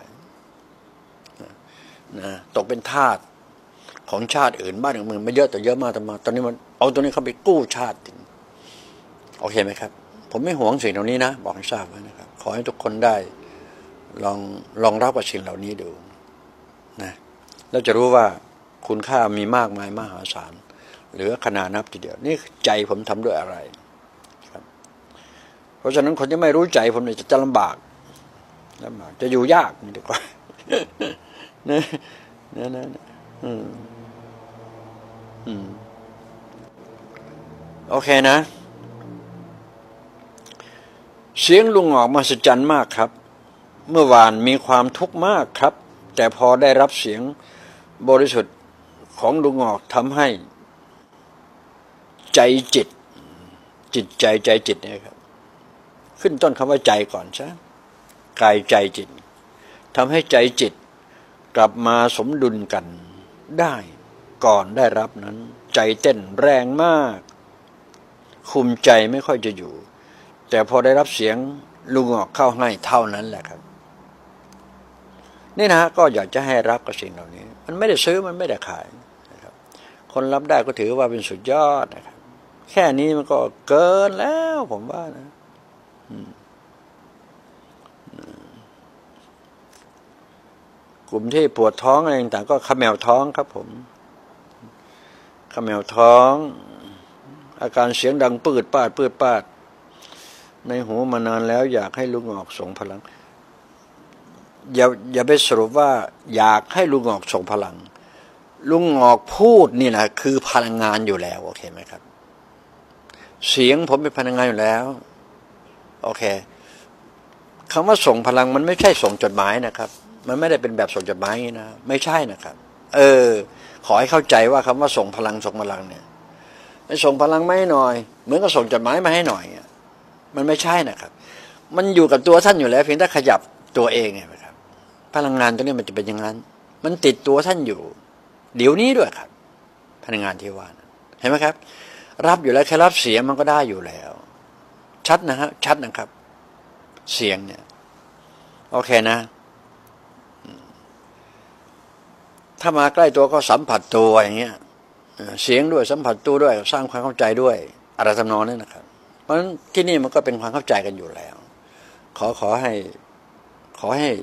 Speaker 1: นะตกเป็นทาสของชาติอื่นบ้านอื่นเมืองไม่เยอะแต่เยอะมากแต่มาตอนนี้มันเอาตัวนี้เข้าไปกู้ชาติโอเคไหมครับผมไม่หวงสิ่งเหล่านี้นะบอกให้ทราบไว้นะครับขอให้ทุกคนได้ลองลองรับกับสิ่งเหล่านี้ดูนะแล้วจะรู้ว่าคุณค่ามีมากมายมหาศาลเหลือขนาดนับทีเดียวนี่ใจผมทำด้วยอะไรครับเพราะฉะนั้นคนที่ไม่รู้ใจผมเนี่ยจะลำบากลำบากจะอยู่ยากนี่ดีกว่านะนะนะ
Speaker 2: อืมอืมโอเคนะเสียงลุงออกมหัศจรรย์มากครับเมื่อวานมีความทุกข์มากครับแต่พอได้รับเสียงบริสุทธิ์ของลุงออกทำให้ใจจิตจิตใจใจจิตเนี่ยครับขึ้นต้นคำว่าใจก่อนใช่กายใจจิตทำให้ใจจิตกลับมาสมดุลกันได้ก่อนได้รับนั้นใจเต้นแรงมากคุมใจไม่ค่อยจะอยู่แต่พอได้รับเสียงลุงออกเข้าให้เท่านั้นแหละครับนี่นะก็อยากจะให้รับกับสิ่งเหล่านี้มันไม่ได้ซื้อมันไม่ได้ขายนะครับคนรับได้ก็ถือว่าเป็นสุดยอดนะครับแค่นี้มันก็เกินแล้วผมว่านะกลุ่มที่ปวดท้องอะไรต่างๆก็ขมแมวท้องครับผมขมแมวท้องอาการเสียงดังปืดปาดปืดปาดในหูมานานแล้วอยากให้ลุงออกส่งพลังอย่าอย่าไปสรุปว่าอยากให้ลุงออกส่งพลังลุงออกพูดนี่นะคือพลังงานอยู่แล้วโอเคไหมครับเสียงผมเป็นพลังงานอยู่แล้วโอเคคำว่าส่งพลังมันไม่ใช่ส่งจดหมายนะครับมันไม่ได้เป็นแบบส่งจดหมายนะไม่ใช่นะครับเออขอให้เข้าใจว่าคำว่าส่งพลังส่งพลังเนี่ยไม่ส่งพลังมาให้หน่อยเหมือนกับส่งจดหมายมาให้หน่อยมันไม่ใช่นะครับมันอยู่กับตัวท่านอยู่แล้วเพียงแต่ขยับตัวเองไงครับพลังงานตัวนี้มันจะเป็นอย่างนั้นมันติดตัวท่านอยู่เดี๋ยวนี้ด้วยครับพลังงานที่ว่านะเห็นไหมครับรับอยู่แล้วแค่รับเสียงมันก็ได้อยู่แล้วชัดนะฮะชัดนะครับเสียงเนี่ยโอเคนะถ้ามาใกล้ตัวก็สัมผัสตัวอย่างเงี้ยเสียงด้วยสัมผัสตัวด้วยสร้างความเข้าใจด้วยอะไรทำนองนี้นะครับเพราะฉะนั้นที่นี่มันก็เป็นความเข้าใจกันอยู่แล้วขอขอให้ขอให้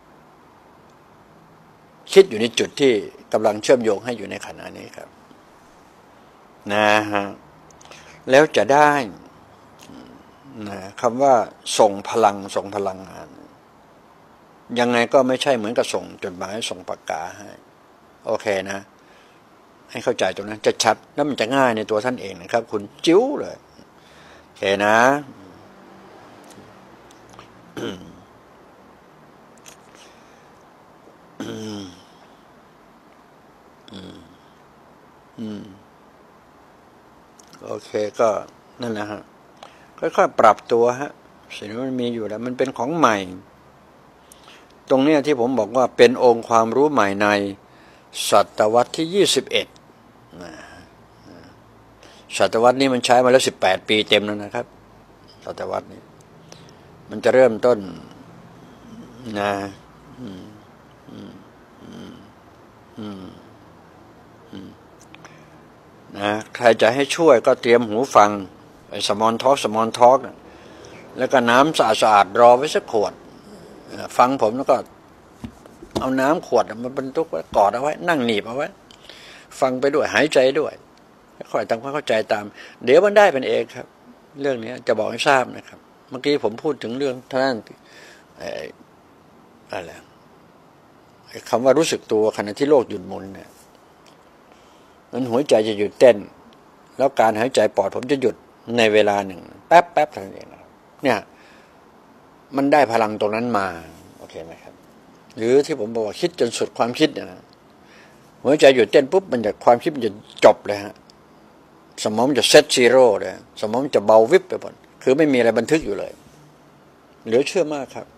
Speaker 2: คิดอยู่ในจุดที่กำลังเชื่อมโยงให้อยู่ในขณะนี้ครับนะฮะแล้วจะได้นะคำว่าส่งพลังส่งพลังงานยังไงก็ไม่ใช่เหมือนกับส่งจดหมายส่งปากกาให้โอเคนะให้เข้าใจตรงนั้นจะชัดแล้วมันจะง่ายในตัวท่านเองนะครับคุณจิ้วเลยโอเคนะอืมอืมอืมโอเคก็นั่นแหละฮะค่อยๆปรับตัวฮะสิ่งที่มันมีอยู่แล้วมันเป็นของใหม่ตรงนี้ที่ผมบอกว่าเป็นองค์ความรู้ใหม่ในศตวรรษที่ยี่สิบเอ็ดศตวรรษนี้มันใช้มาแล้วสิบแปดปีเต็มแล้วนะครับศตวรรษนี้มันจะเริ่มต้นนะอืมอืมอืมอืมอืมนะใครจะให้ช่วยก็เตรียมหูฟังไอ้สมอนทอล์กสมอนทอล์กแล้วก็น้ำสะอาดๆรอไว้สักขวดฟังผมแล้วก็เอาน้ำขวดมาบรรทุกไว้กอดเอาไว้นั่งหนีบเอาไว้ฟังไปด้วยหายใจด้วยค่อยทำความเข้าใจตามเดี๋ยวมันได้เป็นเองครับเรื่องนี้จะบอกให้ทราบนะครับเมื่อกี้ผมพูดถึงเรื่องท่านอะไรคำว่ารู้สึกตัวขณะที่โลกหยุดหมุนเนี่ยนั้นหัวใจจะหยุดเต้นแล้วการหายใจปอดผมจะหยุดในเวลาหนึ่งแป๊บแป๊บเท่านั้นเองนะครับเนี่ยมันได้พลังตรงนั้นมาโอเคไหมครับหรือที่ผมบอกว่าคิดจนสุดความคิดเนี่ยนะหัวใจหยุดเต้นปุ๊บมันจะความคิดมันจะจบเลยฮะสมองจะเซตซีโร่เลยสมองจะเบาวิบไปหมดคือไม่มีอะไรบันทึกอยู่เลยเหลือเชื่อมากครับ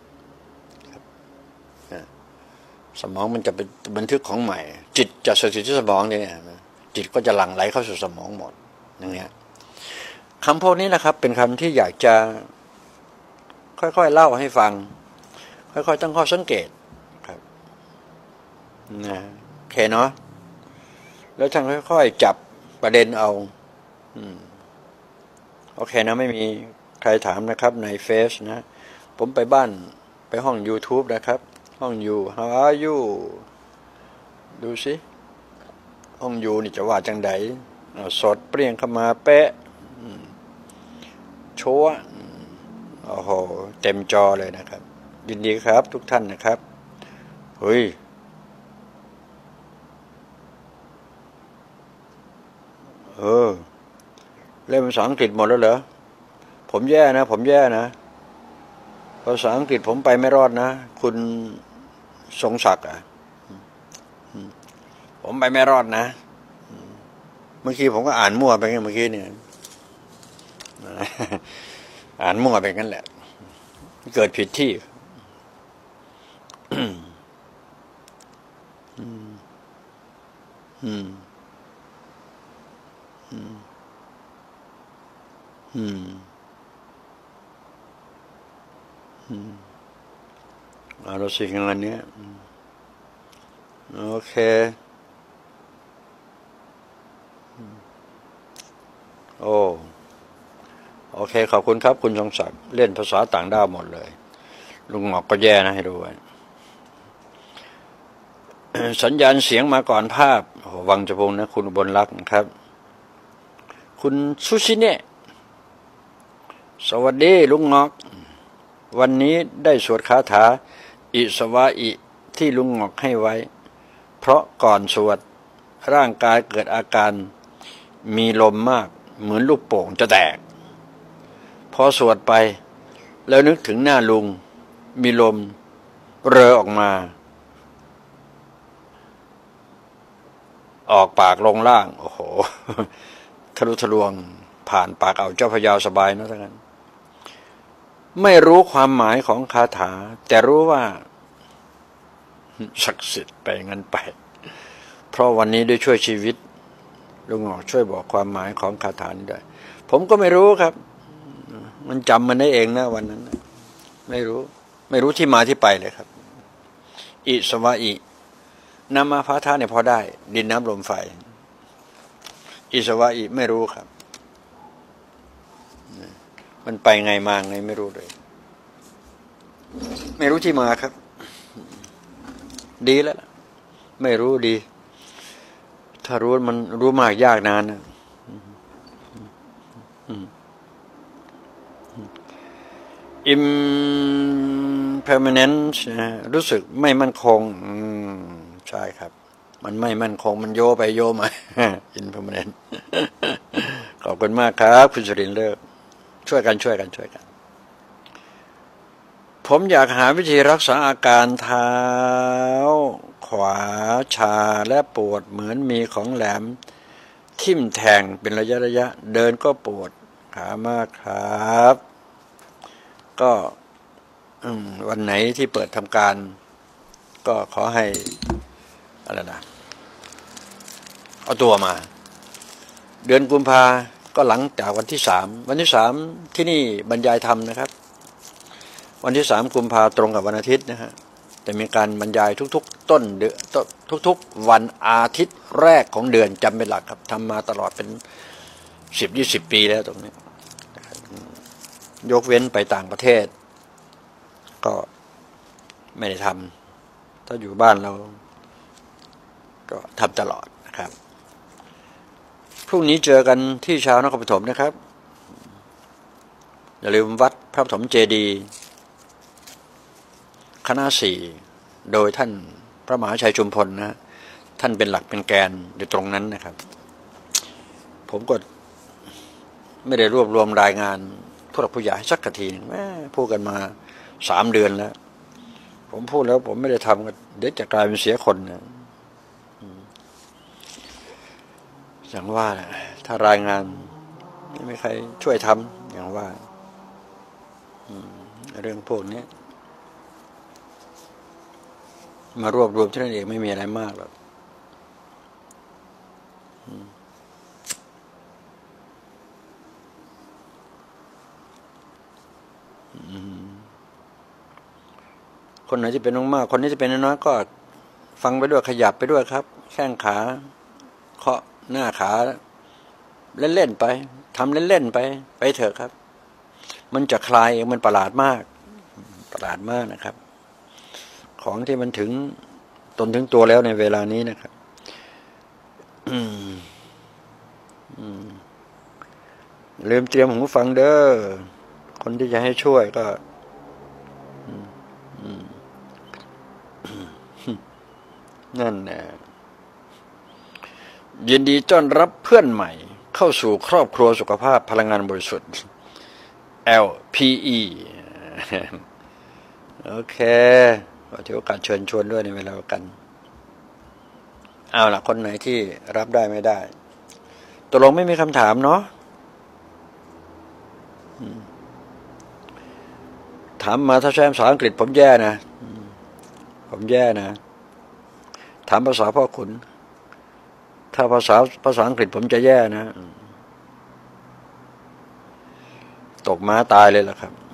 Speaker 2: สมองมันจะเป็นบันทึกของใหม่จิตจะสถิตที่สมองเนี่ยจิตก็จะหลั่งไหลเข้าสู่สมองหมดอย่างเงี้ยคำพวกนี้นะครับเป็นคำที่อยากจะค่อยๆเล่าให้ฟังค่อยๆตั้งข้อสังเกตครับนะโอเคเนาะแล้วท่านค่อยๆจับประเด็นเอาอืมโอเคนะไม่มีใครถามนะครับในเฟซนะผมไปบ้านไปห้อง YouTube นะครับห้องอยู่ How are you ดูสิห้องอยู่นี่จะว่าจังไดสดเปรี้ยงเข้ามาเป๊ะโชว์โอ้โหเต็มจอเลยนะครับยินดีครับทุกท่านนะครับเฮ้ยเออเล่นภาษาอังกฤษหมดแล้วเหรอผมแย่นะผมแย่นะภาษาอังกฤษผมไปไม่รอดนะคุณทรงศักดิ์อ่ะผมไปไม่รอดนะเมื่อกี้ผมก็อ่านมั่วไปเมื่อกี้เนี่ยอ่านมั่วไปงั้นแหละเกิดผิดที่อืมอืมอืมอืมอืมเอาเราสิ่งอันนี้โอเคโอ้โอเคขอบคุณครับคุณทรงศักดิ์เล่นภาษาต่างด้าวหมดเลยลุงหงอกก็แย่นะให้ดูไว้สัญญาณเสียงมาก่อนภาพวังจพงนะคุณอุบลรักษ์นะครับคุณซูชิเนะสวัสดีลุงหงอกวันนี้ได้สวดคาถาอิสวาอิที่ลุงหงอกให้ไว้เพราะก่อนสวดร่างกายเกิดอาการมีลมมากเหมือนลูกโป่งจะแตกพอสวดไปแล้วนึกถึงหน้าลุงมีลมเรอออกมาออกปากลงล่างโอ้โหทะลุทะลวงผ่านปากเอาเจ้าพญาสบายนะทั้งนั้นไม่รู้ความหมายของคาถาแต่รู้ว่าศักดิ์สิทธิ์ไปงั้นไปเพราะวันนี้ได้ช่วยชีวิตลุงหงอกช่วยบอกความหมายของคาถานี้ได้ผมก็ไม่รู้ครับมันจำมันได้เองนะวันนั้นไม่รู้ไม่รู้ที่มาที่ไปเลยครับอิสวะอินามาพาทาเนี่ยพอได้ดินน้ำลมไฟอิสวะอิไม่รู้ครับมันไปไงมาไงไม่รู้เลยไม่รู้ที่มาครับดีแล้วไม่รู้ดีถ้ารู้มันรู้มากยากนานนะอิมเพอร์มานนซ์รู้สึกไม่มั่นคงใช่ครับมันไม่มั่นคงมันโยไปโยมาอินเพอร์มานนซ์ขอบคุณมากครับคุณสุรินทร์เลิกช่วยกันช่วยกันช่วยกันผมอยากหาวิธีรักษาอาการเท้าขวาชาและปวดเหมือนมีของแหลมทิ่มแทงเป็นระยะระยะเดินก็ปวดขามากครับก็วันไหนที่เปิดทำการก็ขอให้อะไรนะเอาตัวมาเดือนกุมภาก็หลังจากวันที่สามวันที่สามที่นี่บรรยายธรรมนะครับวันที่สามกุมภาตรงกับวันอาทิตย์นะฮะจะมีการบรรยายทุกๆต้นเดือนทุกๆวันอาทิตย์แรกของเดือนจำเป็นหลักครับทำมาตลอดเป็นสิบยี่สิบปีแล้วตรงนี้ยกเว้นไปต่างประเทศก็ไม่ได้ทำถ้าอยู่บ้านเราก็ทำตลอดนะครับพรุ่งนี้เจอกันที่ชาวนครปฐมนะครับอย่าลืมวัดพระปฐมเจดีย์คณะสี่โดยท่านพระมหาชัยชุมพลนะท่านเป็นหลักเป็นแกนอยู่ตรงนั้นนะครับผมก็ไม่ได้รวบรวมรายงานผู้หลักผู้ใหญ่สักทีนึงแม่พูดกันมาสามเดือนแล้วผมพูดแล้วผมไม่ได้ทำกันเดี๋ยวจะกลายเป็นเสียคนนะอย่างว่าถ้ารายงานไม่มีใครช่วยทำอย่างว่าเรื่องพวกนี้มารวบรวมที่นั่นเองไม่มีอะไรมากหรอกคนไหนจะเป็นมากคนนี้จะเป็นน้อยก็ฟังไปด้วยขยับไปด้วยครับแข้งขาเคาะหน้าขาเล่นๆไปทำเล่นๆไปไปเถอะครับมันจะคลายเองมันประหลาดมากประหลาดมากนะครับของที่มันถึงตนถึงตัวแล้วในเวลานี้นะครับอืมอืมลืมเตรียมหูฟังเด้อคนที่จะให้ช่วยก็นั่นแหละยินดีต้อนรับเพื่อนใหม่เข้าเข้าสู่ครอบครัวสุขภาพพลังงานบริสุทธิ์ แอล พี อี โอเคขอถือโอกาสเชิญชวนด้วยในเวลากันเอาล่ะคนไหนที่รับได้ไม่ได้ตกลงไม่มีคำถามเนาะถามมาถ้าใช้ภาษาอังกฤษผมแย่นะผมแย่นะถามภาษาพ่อขุนถ้าภาษาภาษาอังกฤษผมจะแย่นะตกม้าตายเลยล่ะครับ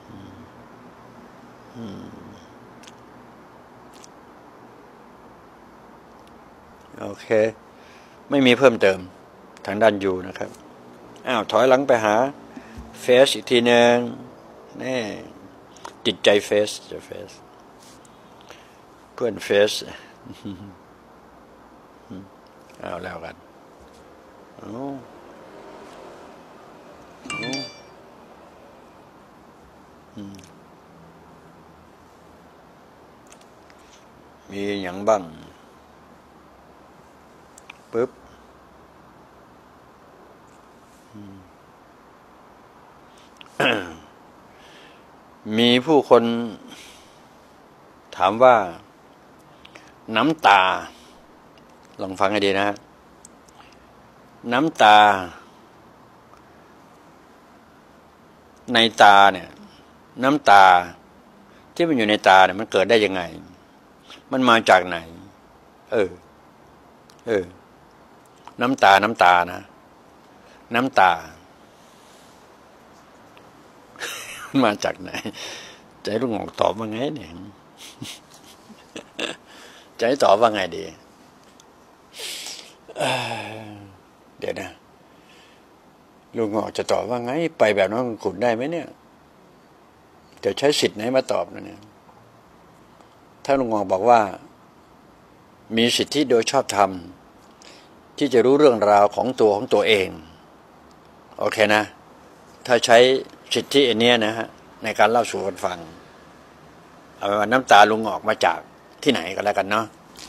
Speaker 2: โอเคไม่มีเพิ่มเติมทางด้านยูนะครับอ้าวถอยหลังไปหาเฟสอีกทีนึงนี่จิตใจเฟสจะเฟสเพื่อนเฟสเอาแล้วกันโอ้มีอย่างบ้างปึ๊บมีผู้คนถามว่าน้ำตาลองฟังให้ดีนะฮะน้ำตาในตาเนี่ยน้ำตาที่มันอยู่ในตาเนี่ยมันเกิดได้ยังไงมันมาจากไหนเออเออน้ำตาน้ำตานะน้ำตามาจากไหนจะให้ลุงหงตอบว่าไงเนี่ยจะให้ตอบว่าไงดีเดี๋ยวนะลุงหงจะตอบว่าไงไปแบบนั้นขุนได้ไหมเนี่ยจะใช้สิทธิ์ไหนมาตอบนะเนี่ยถ้าลุงหงบอกว่ามีสิทธิโดยชอบธรรมที่จะรู้เรื่องราวของตัวของตัวเองโอเคนะถ้าใช้สิทธิอันนี้นะฮะในการเล่าสู่กันฟังเอาเป็นว่าน้ำตาลุงออกมาจากที่ไหนก็แล้วกันเนาะ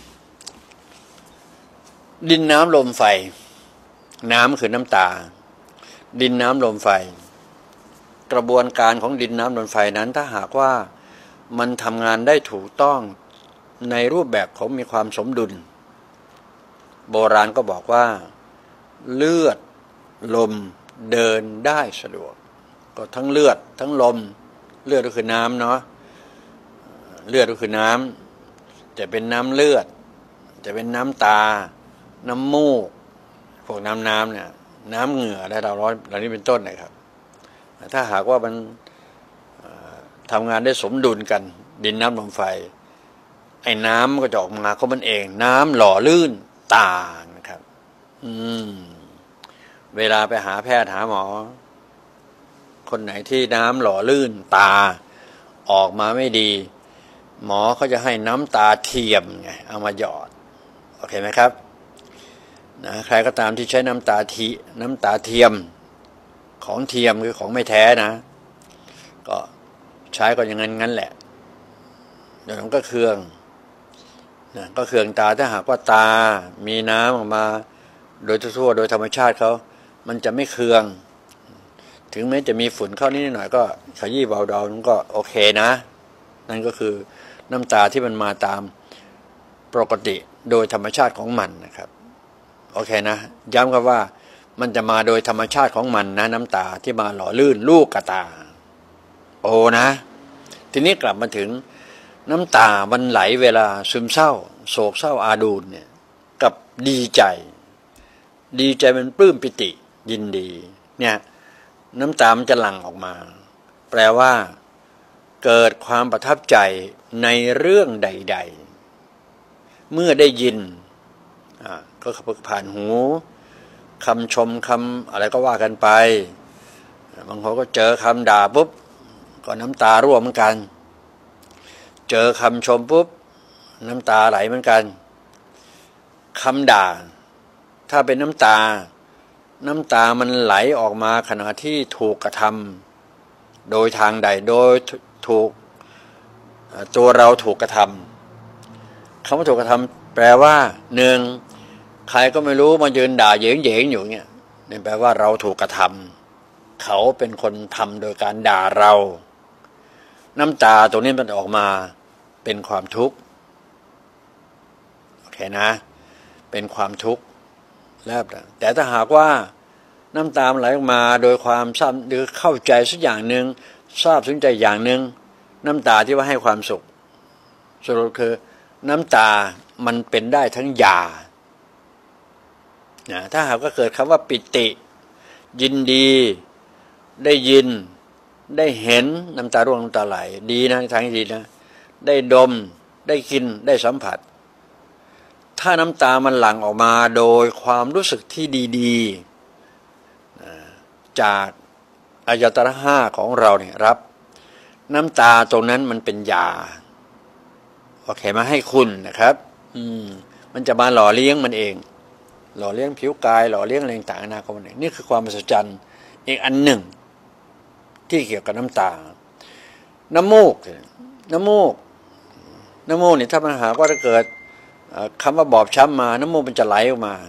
Speaker 2: ดินน้ำลมไฟน้ำคือน้ำตาดินน้ำลมไฟกระบวนการของดินน้ำลมไฟนั้นถ้าหากว่ามันทำงานได้ถูกต้องในรูปแบบของมีความสมดุลโบราณก็บอกว่าเลือดลมเดินได้สะดวกก็ทั้งเลือดทั้งลมเลือดก็คือน้ำเนาะเลือดก็คือน้ำจะเป็นน้ำเลือดจะเป็นน้ำตาน้ำมูกพวกน้ำน้ำเนี่ยน้ำเหงื่อและเราร้อนเหล่านี้เป็นต้นนะครับถ้าหากว่ามันทำงานได้สมดุลกันดินน้ำลมไฟไอ้น้ำก็จะออกมาก็มันเองน้ำหล่อลื่นตานะครับอืมเวลาไปหาแพทย์หาหมอคนไหนที่น้ำหล่อลื่นตาออกมาไม่ดีหมอเขาจะให้น้ำตาเทียมไงเอามาหยอดโอเคไหมครับนะใครก็ตามที่ใช้น้ำตาทีน้ำตาเทียมของเทียมคือของไม่แท้นะก็ใช้ก็อย่างนั้นงั้นแหละเดี๋ยวมันก็เคืองนะก็เคืองตาถ้าหากว่าตามีน้ำออกมาโดยทั่วๆโดยธรรมชาติเขามันจะไม่เคืองถึงแม้จะมีฝุ่นเข้านิดหน่อยก็ขยี้เบาดาวมันก็โอเคนะนั่นก็คือน้ำตาที่มันมาตามปกติโดยธรรมชาติของมันนะครับโอเคนะย้ำกันว่ามันจะมาโดยธรรมชาติของมันนะน้ำตาที่มาหล่อลื่นลูกกระตาโอ้นะทีนี้กลับมาถึงน้ำตามันไหลเวลาซึมเศร้าโศกเศร้าอาดูลเนี่ยกับดีใจดีใจมันปลื้มปิติยินดีเนี่ยน้ำตามันจะหลั่งออกมาแปลว่าเกิดความประทับใจในเรื่องใดๆเมื่อได้ยินอ่าก็ผ่านหูคำชมคำอะไรก็ว่ากันไปบางคนก็เจอคำด่าปุ๊บก็น้ำตาร่วงเหมือนกันเจอคำชมปุ๊บน้ำตาไหลเหมือนกันคำด่าถ้าเป็นน้ำตาน้ำตามันไหลออกมาขณะที่ถูกกระทำโดยทางใดโดยถูกตัวเราถูกกระทำคำว่าถูกกระทำแปลว่าหนึ่งใครก็ไม่รู้มายืนด่าเหยงเหยงอยู่เงี้ยนี่แปลว่าเราถูกกระทำเขาเป็นคนทำโดยการด่าเราน้ำตาตรงนี้มันออกมาเป็นความทุกข์โอเคนะเป็นความทุกข์แล้วแต่ถ้าหากว่าน้ำตาไหลออกมาโดยความทราบหรือเข้าใจสักอย่างหนึ่งทราบซึ้งใจอย่างหนึ่งน้ำตาที่ว่าให้ความสุขสรุปคือน้ำตามันเป็นได้ทั้งยานะถ้าหากว่าเกิดคำว่าปิติยินดีได้ยินได้เห็นน้ำตาร่วงน้ำตาไหลดีนะทางที่ดีนะได้ดมได้กินได้สัมผัสถ้าน้ำตามันหลั่งออกมาโดยความรู้สึกที่ดีๆจากอายตนะห้าของเราเนี่ยรับน้ำตาตรงนั้นมันเป็นยาโอเคมาให้คุณนะครับอืมมันจะมาหล่อเลี้ยงมันเองหล่อเลี้ยงผิวกายหล่อเลี้ยงอะไรต่างๆนานาของมันเองนี่คือความมหัศจรรย์อีกอันหนึ่งที่เกี่ยวกับน้ำตาน้ำมูกน้ำมูกน้ำมูกเนี่ยถ้าปัญหาก็จะเกิดคำว่าบอบช้ำมาน้ำมูกมันจะไหลออกมา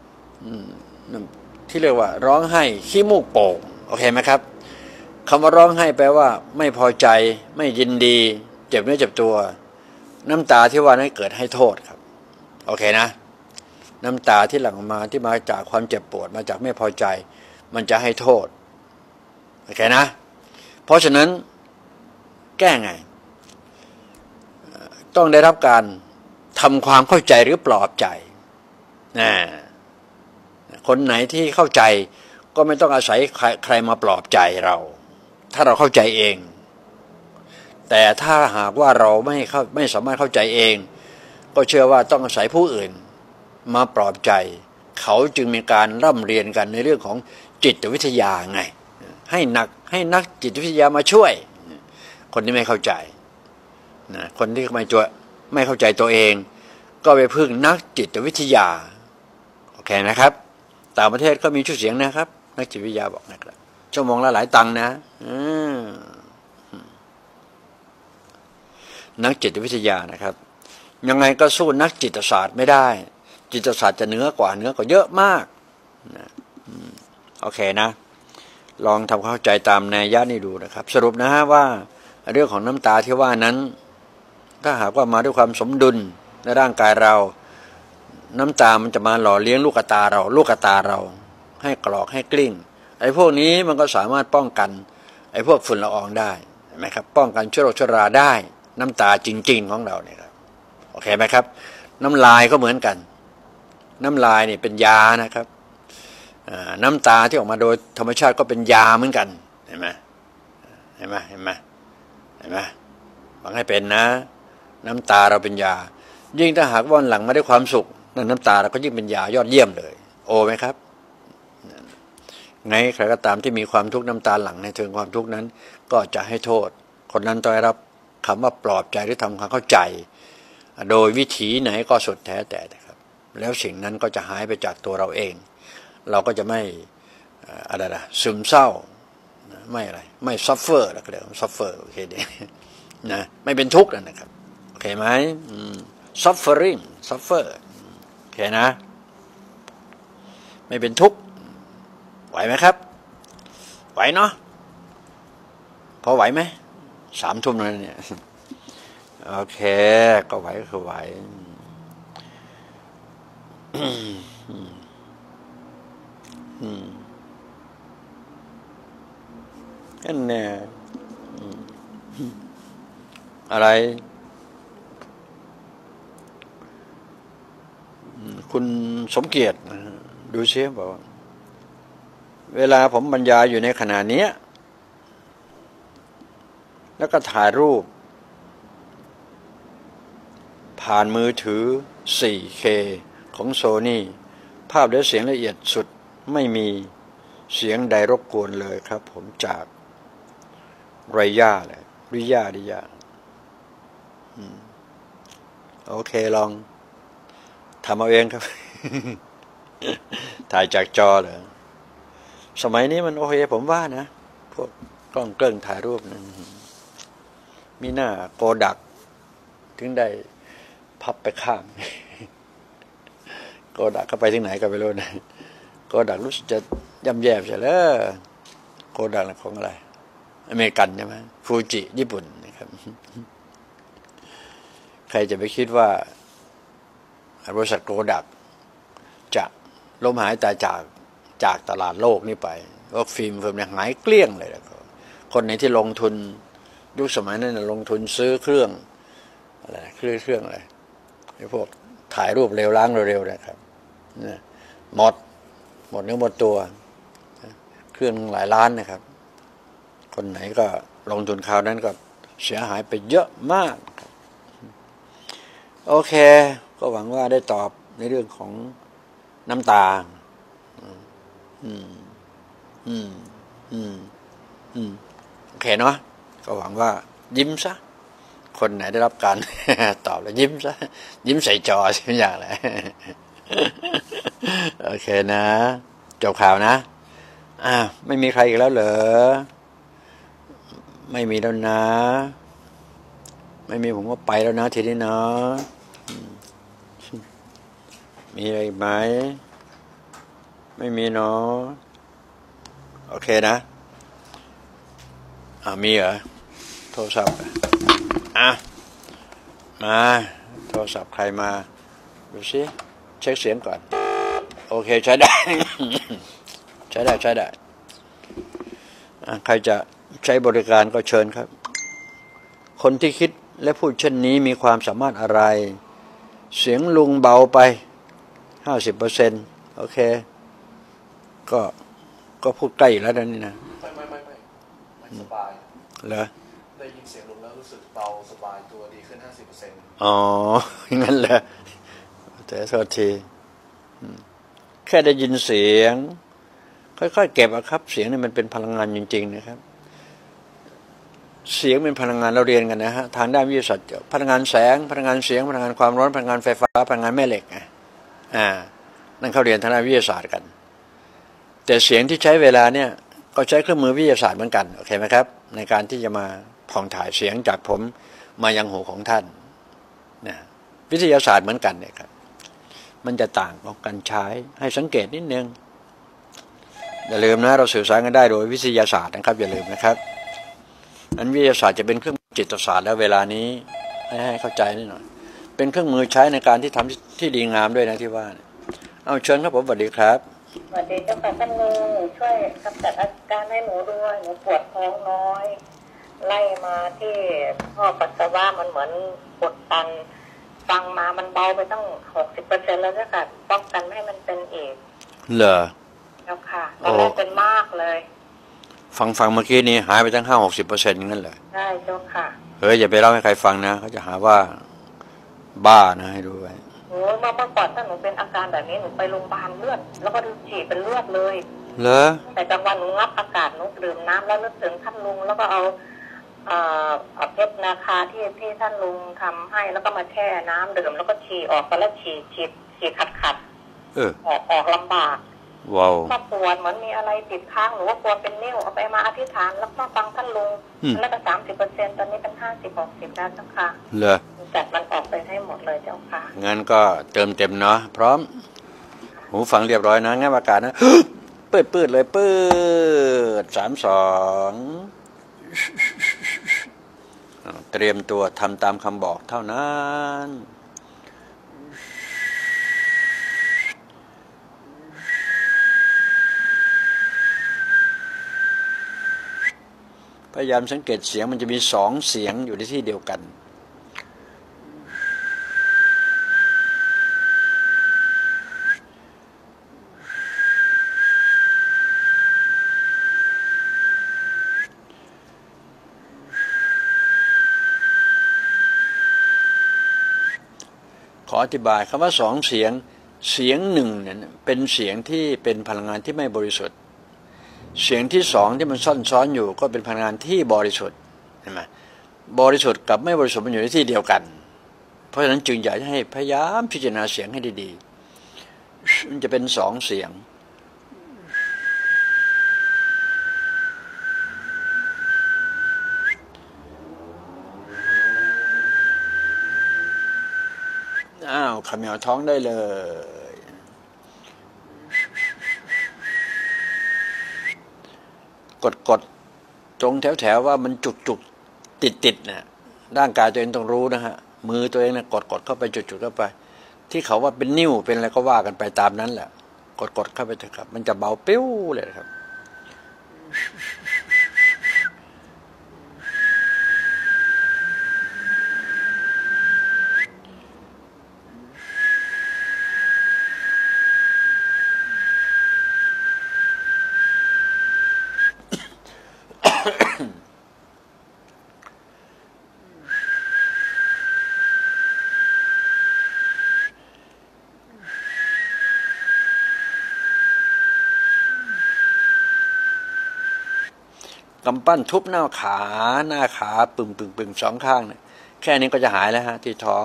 Speaker 2: ที่เรียกว่าร้องไห้ขี้มูกโป่งโอเคไหมครับคำว่าร้องไห้แปลว่าไม่พอใจไม่ยินดีเจ็บเนื้อเจ็บตัวน้ำตาที่ว่านั้นเกิดให้โทษครับโอเคนะน้ำตาที่หลั่งออกมาที่มาจากความเจ็บปวดมาจากไม่พอใจมันจะให้โทษโอเคนะเพราะฉะนั้นแก้ไงต้องได้รับการทำความเข้าใจหรือปลอบใจนะคนไหนที่เข้าใจก็ไม่ต้องอาศัยใครใครมาปลอบใจเราถ้าเราเข้าใจเองแต่ถ้าหากว่าเราไม่เข้าไม่สามารถเข้าใจเองก็เชื่อว่าต้องอาศัยผู้อื่นมาปลอบใจเขาจึงมีการร่ำเรียนกันในเรื่องของจิตวิทยาไงให้นักให้นักจิตวิทยามาช่วยคนที่ไม่เข้าใจนะคนที่ไม่ตัวไม่เข้าใจตัวเองก็ไปพึ่งนักจิตวิทยาโอเคนะครับต่างประเทศก็มีชื่อเสียงนะครับนักจิตวิทยาบอกนะครับชั่วโมงละหลายตังค์นะนักจิตวิทยานะครับยังไงก็สู้นักจิตศาสตร์ไม่ได้จิตศาสตร์จะเหนือกว่าเหนือกว่าเยอะมากนะโอเคนะลองทำเข้าใจตามนัยยะนี้ดูนะครับสรุปนะฮะว่าเรื่องของน้ำตาที่ว่านั้นถ้าหากว่ามาด้วยความสมดุลในร่างกายเราน้ำตามันจะมาหล่อเลี้ยงลูกตาเราลูกตาเราให้กรอกให้กลิ้งไอ้พวกนี้มันก็สามารถป้องกันไอ้พวกฝุ่นละอองได้เห็นไหมครับป้องกันเชื้อโรคเชื้อราได้น้ำตาจริงๆของเราเนี่ยครับโอเคไหมครับน้ำลายก็เหมือนกันน้ำลายเนี่ยเป็นยานะครับน้ำตาที่ออกมาโดยธรรมชาติก็เป็นยาเหมือนกันเห็นไหมเห็นไหมเห็นไหมเห็นไหมฟังให้เป็นนะน้ำตาเราเป็นยายิ่งถ้าหากว่าหลังมาได้ความสุขนั่นน้ำตาเราก็ยิ่งเป็นยายอดเยี่ยมเลยโอไหมครับไงใครก็ตามที่มีความทุกข์น้ำตาหลั่งในเชิงความทุกข์นั้นก็จะให้โทษคนนั้นต้องได้รับคำว่าปลอบใจหรือทำความเข้าใจโดยวิถีไหนก็สุดแท้แต่นะครับแล้วสิ่งนั้นก็จะหายไปจากตัวเราเองเราก็จะไม่อะไรนะซึมเศร้าไม่อะไรไม่ซัฟเฟอร์อะไรซัฟเฟอร์โอเคดีนะไม่เป็นทุกข์นะครับโอเคไหม suffering suffer โอเคนะไม่เป็นทุกข์ไหวไหมครับไหวเนาะพอไหวไหมสามทุ่มแล้วเนี่ยโอเคก็ไหวก็คือไหวนั่นเนี่ยอะไรคุณสมเกียรติดูเชี่ยบอกเวลาผมบรรยายอยู่ในขณะนี้แล้วก็ถ่ายรูปผ่านมือถือ โฟร์เค ของ Sony ภาพและเสียงละเอียดสุดไม่มีเสียงใดรบกวนเลยครับผมจากไรย่าเลยริยาดิยาโอเคลองทำเอาเองครับ ถ่ายจากจอเลยสมัยนี้มันโอเคผมว่านะพวกกล้องเกล้องถ่ายรูปนะมีหน้าโกดักถึงได้พับไปข้างโกดักก็ไปที่ไหนก็ไปรู้นะโกดักรู้สึกจะย่ำแย่ใช่เลยโกดังของอะไรอเมริกันใช่ไหมฟูจิญี่ปุ่นนะครับใครจะไปคิดว่าบริษัทโกดักจะล้มหายตายจากจากตลาดโลกนี่ไปว่าฟิล์มฟิล์มเนี่ยหายเกลี้ยงเลยแล้วคนไหนที่ลงทุนยุคสมัยนั้นลงทุนซื้อเครื่องอะไรเครื่องเครื่องอะไรไอ้พวกถ่ายรูปเร็วล้างเร็วๆนะครับหมดหมดเนื้อหมดตัวเครื่องหลายล้านนะครับคนไหนก็ลงทุนคราวนั้นก็เสียหายไปเยอะมากโอเคก็หวังว่าได้ตอบในเรื่องของน้ำตาอืมอืมอืมอืมโอเคเนาะก็หวังว่ายิ้มซะคนไหนได้รับการ ตอบแล้วยิ้มซะยิ้มใส่จอใช่ไหมอย่างไร โอเคนะจบข่าวนะอ่าไม่มีใครอีกแล้วเหรอไม่มีแล้วนะไม่มีผมก็ไปแล้วนะทีนี้เนาะมีอะไรไหมไม่มีเนาะโอเคนะอ่ามีเหรอโทรศัพท์อ่ะมาโทรศัพท์ใครมาดูสิเช็คเสียงก่อนโอเคใช้ได้ ใช้ได้ใช้ได้ใครจะใช้บริการก็เชิญครับคนที่คิดและพูดเช่นนี้มีความสามารถอะไรเสียงลุงเบาไปห้าสิบเปอร์เซ็นต์โอเคก็ก็พูดใกล้อีกแล้วนี่นะ
Speaker 3: ไม่ไม่ไม่ไม่ไม่สบาย
Speaker 2: เหรอ
Speaker 3: ได้ยินเสียงลุงแล้วรู้สึกเบาสบายตัวดีขึ้นห้าสิบเปอร์เซ็นต์
Speaker 2: อ๋องั้นเหรอแต่โทษทีแค่ได้ยินเสียงค่อยๆเก็บอะครับเสียงนี่มันเป็นพลังงานจริงๆนะครับเสียงเป็นพลังงานเราเรียนกันนะฮะทางด้านวิทยาศาสตร์พลังงานแสงพลังงานเสียงพลังงานความร้อนพลังงานไฟฟ้าพลังงานแม่เหล็กไงอ่านั่นเขาเรียนทางด้านวิทยาศาสตร์กันแต่เสียงที่ใช้เวลาเนี่ยก็ใช้เครื่องมือวิทยาศาสตร์เหมือนกันโอเคไหมครับในการที่จะมาผ่องถ่ายเสียงจากผมมายังหูของท่านนะวิทยาศาสตร์เหมือนกันเนี่ยครับมันจะต่างกับการใช้ให้สังเกตนิดนึงอย่าลืมนะเราสื่อสารกันได้โดยวิทยาศาสตร์นะครับอย่าลืมนะครับอันวิทยาศาสตร์จะเป็นเครื่องจิตศาสตร์แล้วเวลานี้ให้ให้เข้าใจนิดหน่อยเป็นเครื่องมือใช้ในการที่ทำที่ดีงามด้วยนะที่ว่าเอาเชิญครับผมสวัสดีครับ
Speaker 4: สวัสดีเจ้าค่ะท่านลุงช่วยกำจัดอาการให้หนูด้วยหนูปวดท้องน้อยไล่มาที่ท่อปัสสาวะมันเหมือนกดตันฟังมามันเบาไปตั้งหกสิบเปอร์เซ็นต์แล้วเจ้าค่ะป้องกันไม่ให้มันเป็นอีก
Speaker 2: เหรอ
Speaker 4: เจ้าค่ะตอนแรกเป็นมากเลย
Speaker 2: ฟังฟังเมื่อกี้นี้หายไปตั้งห้าหกสิบเปอร์เซ็นต์งั้นเลย
Speaker 4: ใช่เจ้าค่ะ
Speaker 2: เฮ้ยอย่าไปเล่าให้ใครฟังนะเขาจะหาว่าบ้านะให้ดูไว้
Speaker 4: โอ้เมื่อก่อนถ้าหนูเป็นอาการแบบนี้หนูไปโรงพยาบาลเลือดแล้วก็ฉีดเป็นเลือดเลย
Speaker 2: เหรอ
Speaker 4: แต่กลางวันหนูงับอากาศหนูดื่มน้ำแล้วนึกถึงท่านลุงแล้วก็เอาเอ่อเพชรนาคาที่ที่ท่านลุงทำให้แล้วก็มาแช่น้ำดื่มแล้วก็ฉี่ออกไปแล้วฉี่ฉีดฉี่ขัดขัด
Speaker 2: เออ
Speaker 4: ออกออกลำบาก
Speaker 2: ว้าว
Speaker 4: ก็ปวดเหมือนมีอะไรติดค้างหรือว่าปวดเป็นนิ้วเอาไปมาอธิษฐานแล้วก็ฟังท่านลุงแล้วก็สามสิบเปอร์เซ็นต์ตอนนี้เป็นห้าสิบหกสิบแล้วเจ้าค่ะ
Speaker 2: เหรอ
Speaker 4: จัดมันออกไปให้หมดเลยเจ้าค่ะ
Speaker 2: งั้นก็เติมเต็มเนาะพร้อมหูฟังเรียบร้อยนะงั้นอากาศนะเปิดเปิดเลยเปิดสามสองเตรียมตัวทำตามคำบอกเท่านั้นพยายามสังเกตเสียงมันจะมีสองเสียงอยู่ในที่เดียวกันขออธิบายคำว่าสองเสียงเสียงหนึ่งเนี่ยเป็นเสียงที่เป็นพลังงานที่ไม่บริสุทธิ์เสียงที่สองที่มันซ่อนซ้อนอยู่ก็เป็นพลังงานที่บริสุทธิ์เห็นไหมบริสุทธิ์กับไม่บริสุทธิ์มันอยู่ในที่เดียวกันเพราะฉะนั้นจึงอยากให้พยายามพิจารณาเสียงให้ดีๆมันจะเป็นสองเสียงอ้าวขมวท้องได้เลยกดกดตรงแถวแถวว่ามันจุกจุกติดติดนะร่างกายตัวเองต้องรู้นะฮะมือตัวเองนะกดกดเข้าไปจุดจุดเข้าไปที่เขาว่าเป็นนิ้วเป็นอะไรก็ว่ากันไปตามนั้นแหละกดกดเข้าไปเถอะครับมันจะเบาปิ้วเลยนะครับกำปั้นทุบหน้าขาหน้าขาปึ่งปึ่งปึ่งสองข้างเนี่ยแค่นี้ก็จะหายแล้วฮะที่ท้อง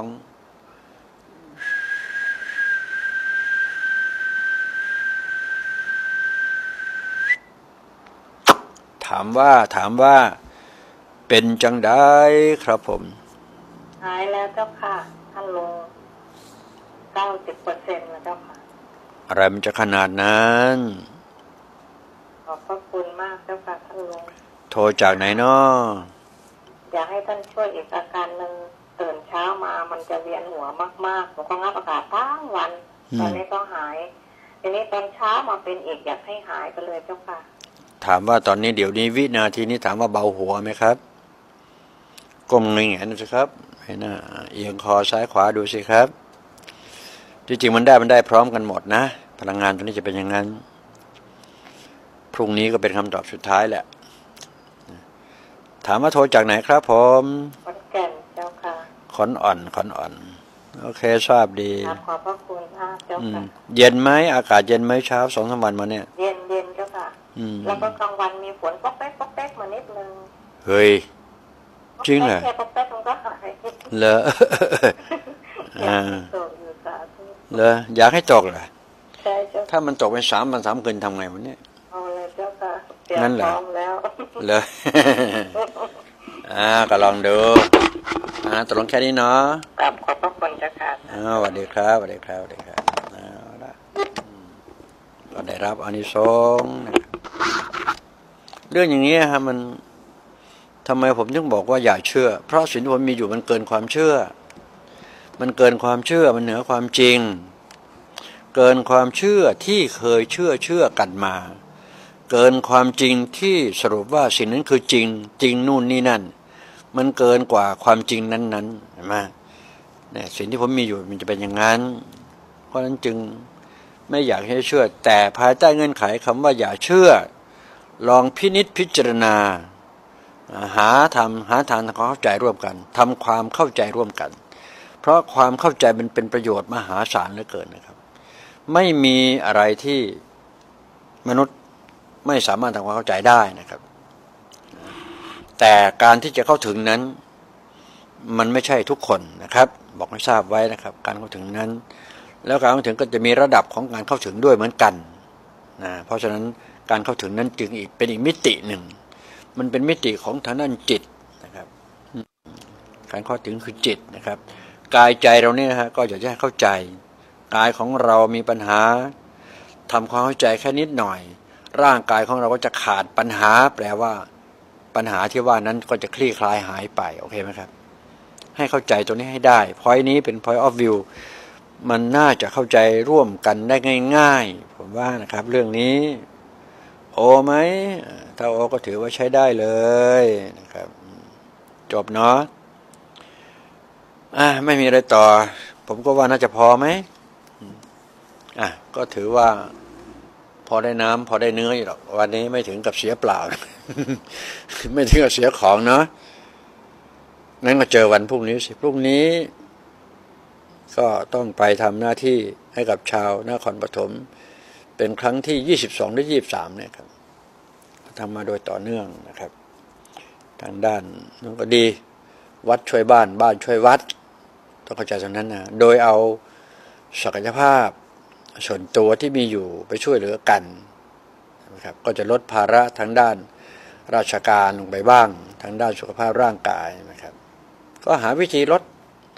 Speaker 2: ถามว่าถามว่าเป็นจังได้ครับผม
Speaker 4: หายแล้วเจ้าค่ะท่านลุงเก้าสิบเปอร์เซ็นต์แล้วเจ้าค่ะ
Speaker 2: อะไรมันจะขนาดนั้น
Speaker 4: ขอบพระคุณมากเจ้าค่ะท่านลุง
Speaker 2: โทรจากไหนเนาะ
Speaker 4: อยากให้ท่านช่วยอีกอาการหนึ่งตื่นเช้ามามันจะเวียนหัวมากๆผมก็งับอากาศทั้งวันตอนนี้ก็หายทีนี้ตอนเช้ามาเป็นอีกอยากให้หายไปเลยเจ้าค่ะ
Speaker 2: ถามว่าตอนนี้เดี๋ยวนี้วินาทีนี้ถามว่าเบาหัวไหมครับก้มเงยๆดูสิครับให้หน้าเอียงคอซ้ายขวาดูสิครับจริงๆมันได้มันได้พร้อมกันหมดนะพลังงานตัวนี้จะเป็นอย่างนั้นพรุ่งนี้ก็เป็นคำตอบสุดท้ายแหละถามว่าโทรจากไหนครับผม
Speaker 4: ขอนแก่นเจ้าค่ะ
Speaker 2: ขอนอ่อนขอนอ่อนโอเคทราบดี
Speaker 4: ขอบพระคุณมากเจ้าค่ะ
Speaker 2: เย็นไหมอากาศเย็นไหมเช้าสองสามวันมาเนี่ย
Speaker 4: เย็นเย็นเจ้าค่ะแล้วก็กลางวันมีฝนป๊อกแป๊กป๊อกแป๊กมานิดนึง
Speaker 2: เฮ้ยจริงเหรอ
Speaker 4: แค่ป๊อกแป๊กมันก็หาย
Speaker 2: เหรออ่าเหรออยากให้ตกเหรอ
Speaker 4: ใช่เจ้า
Speaker 2: ถ้ามันตกเป็นสามวันสามคืนทำไงวันนี้
Speaker 4: เอาเลยเจ้าค่ะเตรียมพร้อมแล้ว
Speaker 2: เลยอ่าก็ลองดูอ่าตกลงแค่นี้เนาะ
Speaker 4: กลับขอบพระคุณเจ้าค่ะ
Speaker 2: อ่าสวัสดีครับสวัสดีครับสวัสดีครับเอาละก็ได้รับอานิสงส์เรื่องอย่างนี้ฮะมันทำไมผมถึงบอกว่าอย่าเชื่อเพราะสิ่งที่ผมมีอยู่มันเกินความเชื่อมันเกินความเชื่อมันเหนือความจริงเกินความเชื่อที่เคยเชื่อเชื่อกันมาเกินความจริงที่สรุปว่าสิ่งนั้นคือจริงจริงนู่นนี่นั่นมันเกินกว่าความจริงนั้นๆเห็นไหมเนี่ยสิ่งที่ผมมีอยู่มันจะเป็นอย่างนั้นเพราะฉะนั้นจึงไม่อยากให้เชื่อแต่ภายใต้เงื่อนไขคำว่าอย่าเชื่อลองพินิจพิจารณาหาทำหาทางทำความเข้าใจร่วมกันทำความเข้าใจร่วมกันเพราะความเข้าใจมันเป็นประโยชน์มหาศาลเหลือเกินนะครับไม่มีอะไรที่มนุษย์ไม่สามารถทำความเข้าใจได้นะครับแต่การที่จะเข้าถึงนั้นมันไม่ใช่ทุกคนนะครับบอกให้ทราบไว้นะครับการเข้าถึงนั้นแล้วการเข้าถึงก็จะมีระดับของการเข้าถึงด้วยเหมือนกันนะเพราะฉะนั้นการเข้าถึงนั้นจึงอีกเป็นอีกมิติหนึ่งมันเป็นมิติของทางด้านจิตนะครับการเข้าถึงคือจิตนะครับกายใจเราเนี่ยฮะก็อยากจะให้เข้าใจกายของเรามีปัญหาทำความเข้าใจแค่นิดหน่อยร่างกายของเราก็จะขาดปัญหาแปลว่าปัญหาที่ว่านั้นก็จะคลี่คลายหายไปโอเคไหมครับให้เข้าใจตัวนี้ให้ได้ point นี้เป็น point of view มันน่าจะเข้าใจร่วมกันได้ง่ายๆผมว่านะครับเรื่องนี้โอไหมถ้าโอก็ถือว่าใช้ได้เลยนะครับจบเนาะอ่ะไม่มีอะไรต่อผมก็ว่าน่าจะพอไหมอ่ะก็ถือว่าพอได้น้ำพอได้เนื้ออยู่หรอกวันนี้ไม่ถึงกับเสียเปล่า ไม่ถึงกับเสียของเนาะงั้นก็เจอวันพรุ่งนี้สิพรุ่งนี้ก็ต้องไปทำหน้าที่ให้กับชาวนครปฐมเป็นครั้งที่ยี่สิบสองหรือยี่สิบสามเนี่ยครับทำมาโดยต่อเนื่องนะครับทางด้านนั่นก็ดีวัดช่วยบ้านบ้านช่วยวัดต้องเข้าใจตรงนั้นนะโดยเอาศักยภาพส่วนตัวที่มีอยู่ไปช่วยเหลือกันนะครับก็จะลดภาระทางด้านราชการลงไปบ้างทางด้านสุขภาพร่างกายนะครับก็หาวิธีลด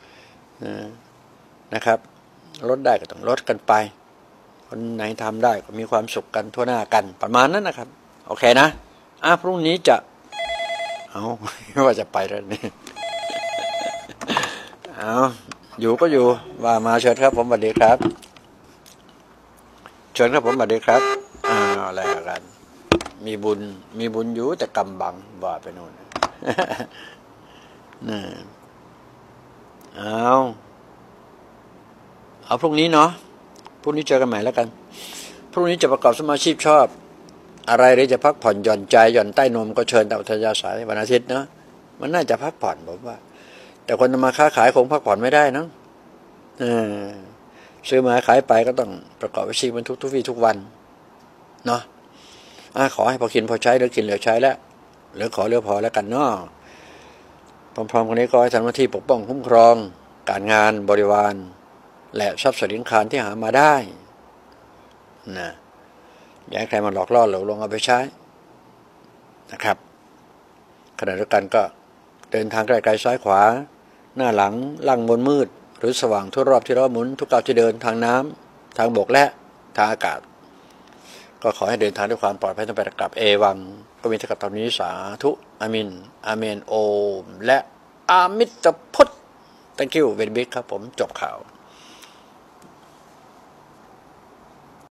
Speaker 2: นะครับลดได้ก็ต้องลดกันไปคนไหนทำได้ก็มีความสุขกันทั่วหน้ากันประมาณนั้นนะครับโอเคนะอ่ะพรุ่งนี้จะเอาว่าจะไปแล้วนี่เอาอยู่ก็อยู่ว่ามาเชิญครับผมสวัสดีครับเชิญครับผมสวัสดีครับอ้าวอะไรกันมีบุญมีบุญอยู่แต่กำบังว่าไปโน่นนี่เอาเอาพรุ่งนี้เนาะพรุ่งนี้เจอกันใหม่แล้วกันพรุ่งนี้จะประกอบสมาชีพชอบอะไรหรือจะพักผ่อนหย่อนใจหย่อนใต้นมก็เชิญตามอัธยาศัยวันอาทิตย์เนาะมันน่าจะพักผ่อนผมว่าแต่คนมาค้าขายคงพักผ่อนไม่ได้นะเออซื้อมาขายไปก็ต้องประกอบอาชีพมันทุกทุกวี่ทุกวันเนาะอ่ะขอให้พอกินพอใช้เหลือกินเหลือใช้แล้วเหลือขอเหลือพอแล้วกันเนาะพร้อมๆกันนี้ก็ให้ทำหน้าที่ปกป้องคุ้มครองการงานบริวารและทรัพย์สินคารที่หามาได้นะอย่าให้ใครมาหลอกล่อหลอกลวงเอาไปใช้นะครับขณะเดียวกันก็เดินทางไกลๆซ้ายขวาหน้าหลังล่างบนมืดหรือสว่างทั่วรอบที่ล้อหมุนทุกก้าวที่เดินทางน้ำทางบกและทางอากาศก็ขอให้เดินทางด้วยความปลอดภัยตั้งแต่กลับเอวังก็มีเท่ากับตอนนี้สาธุอามินอาเมนโอมและอามิตรพุทธ thank you very big ครับผมจบข่าว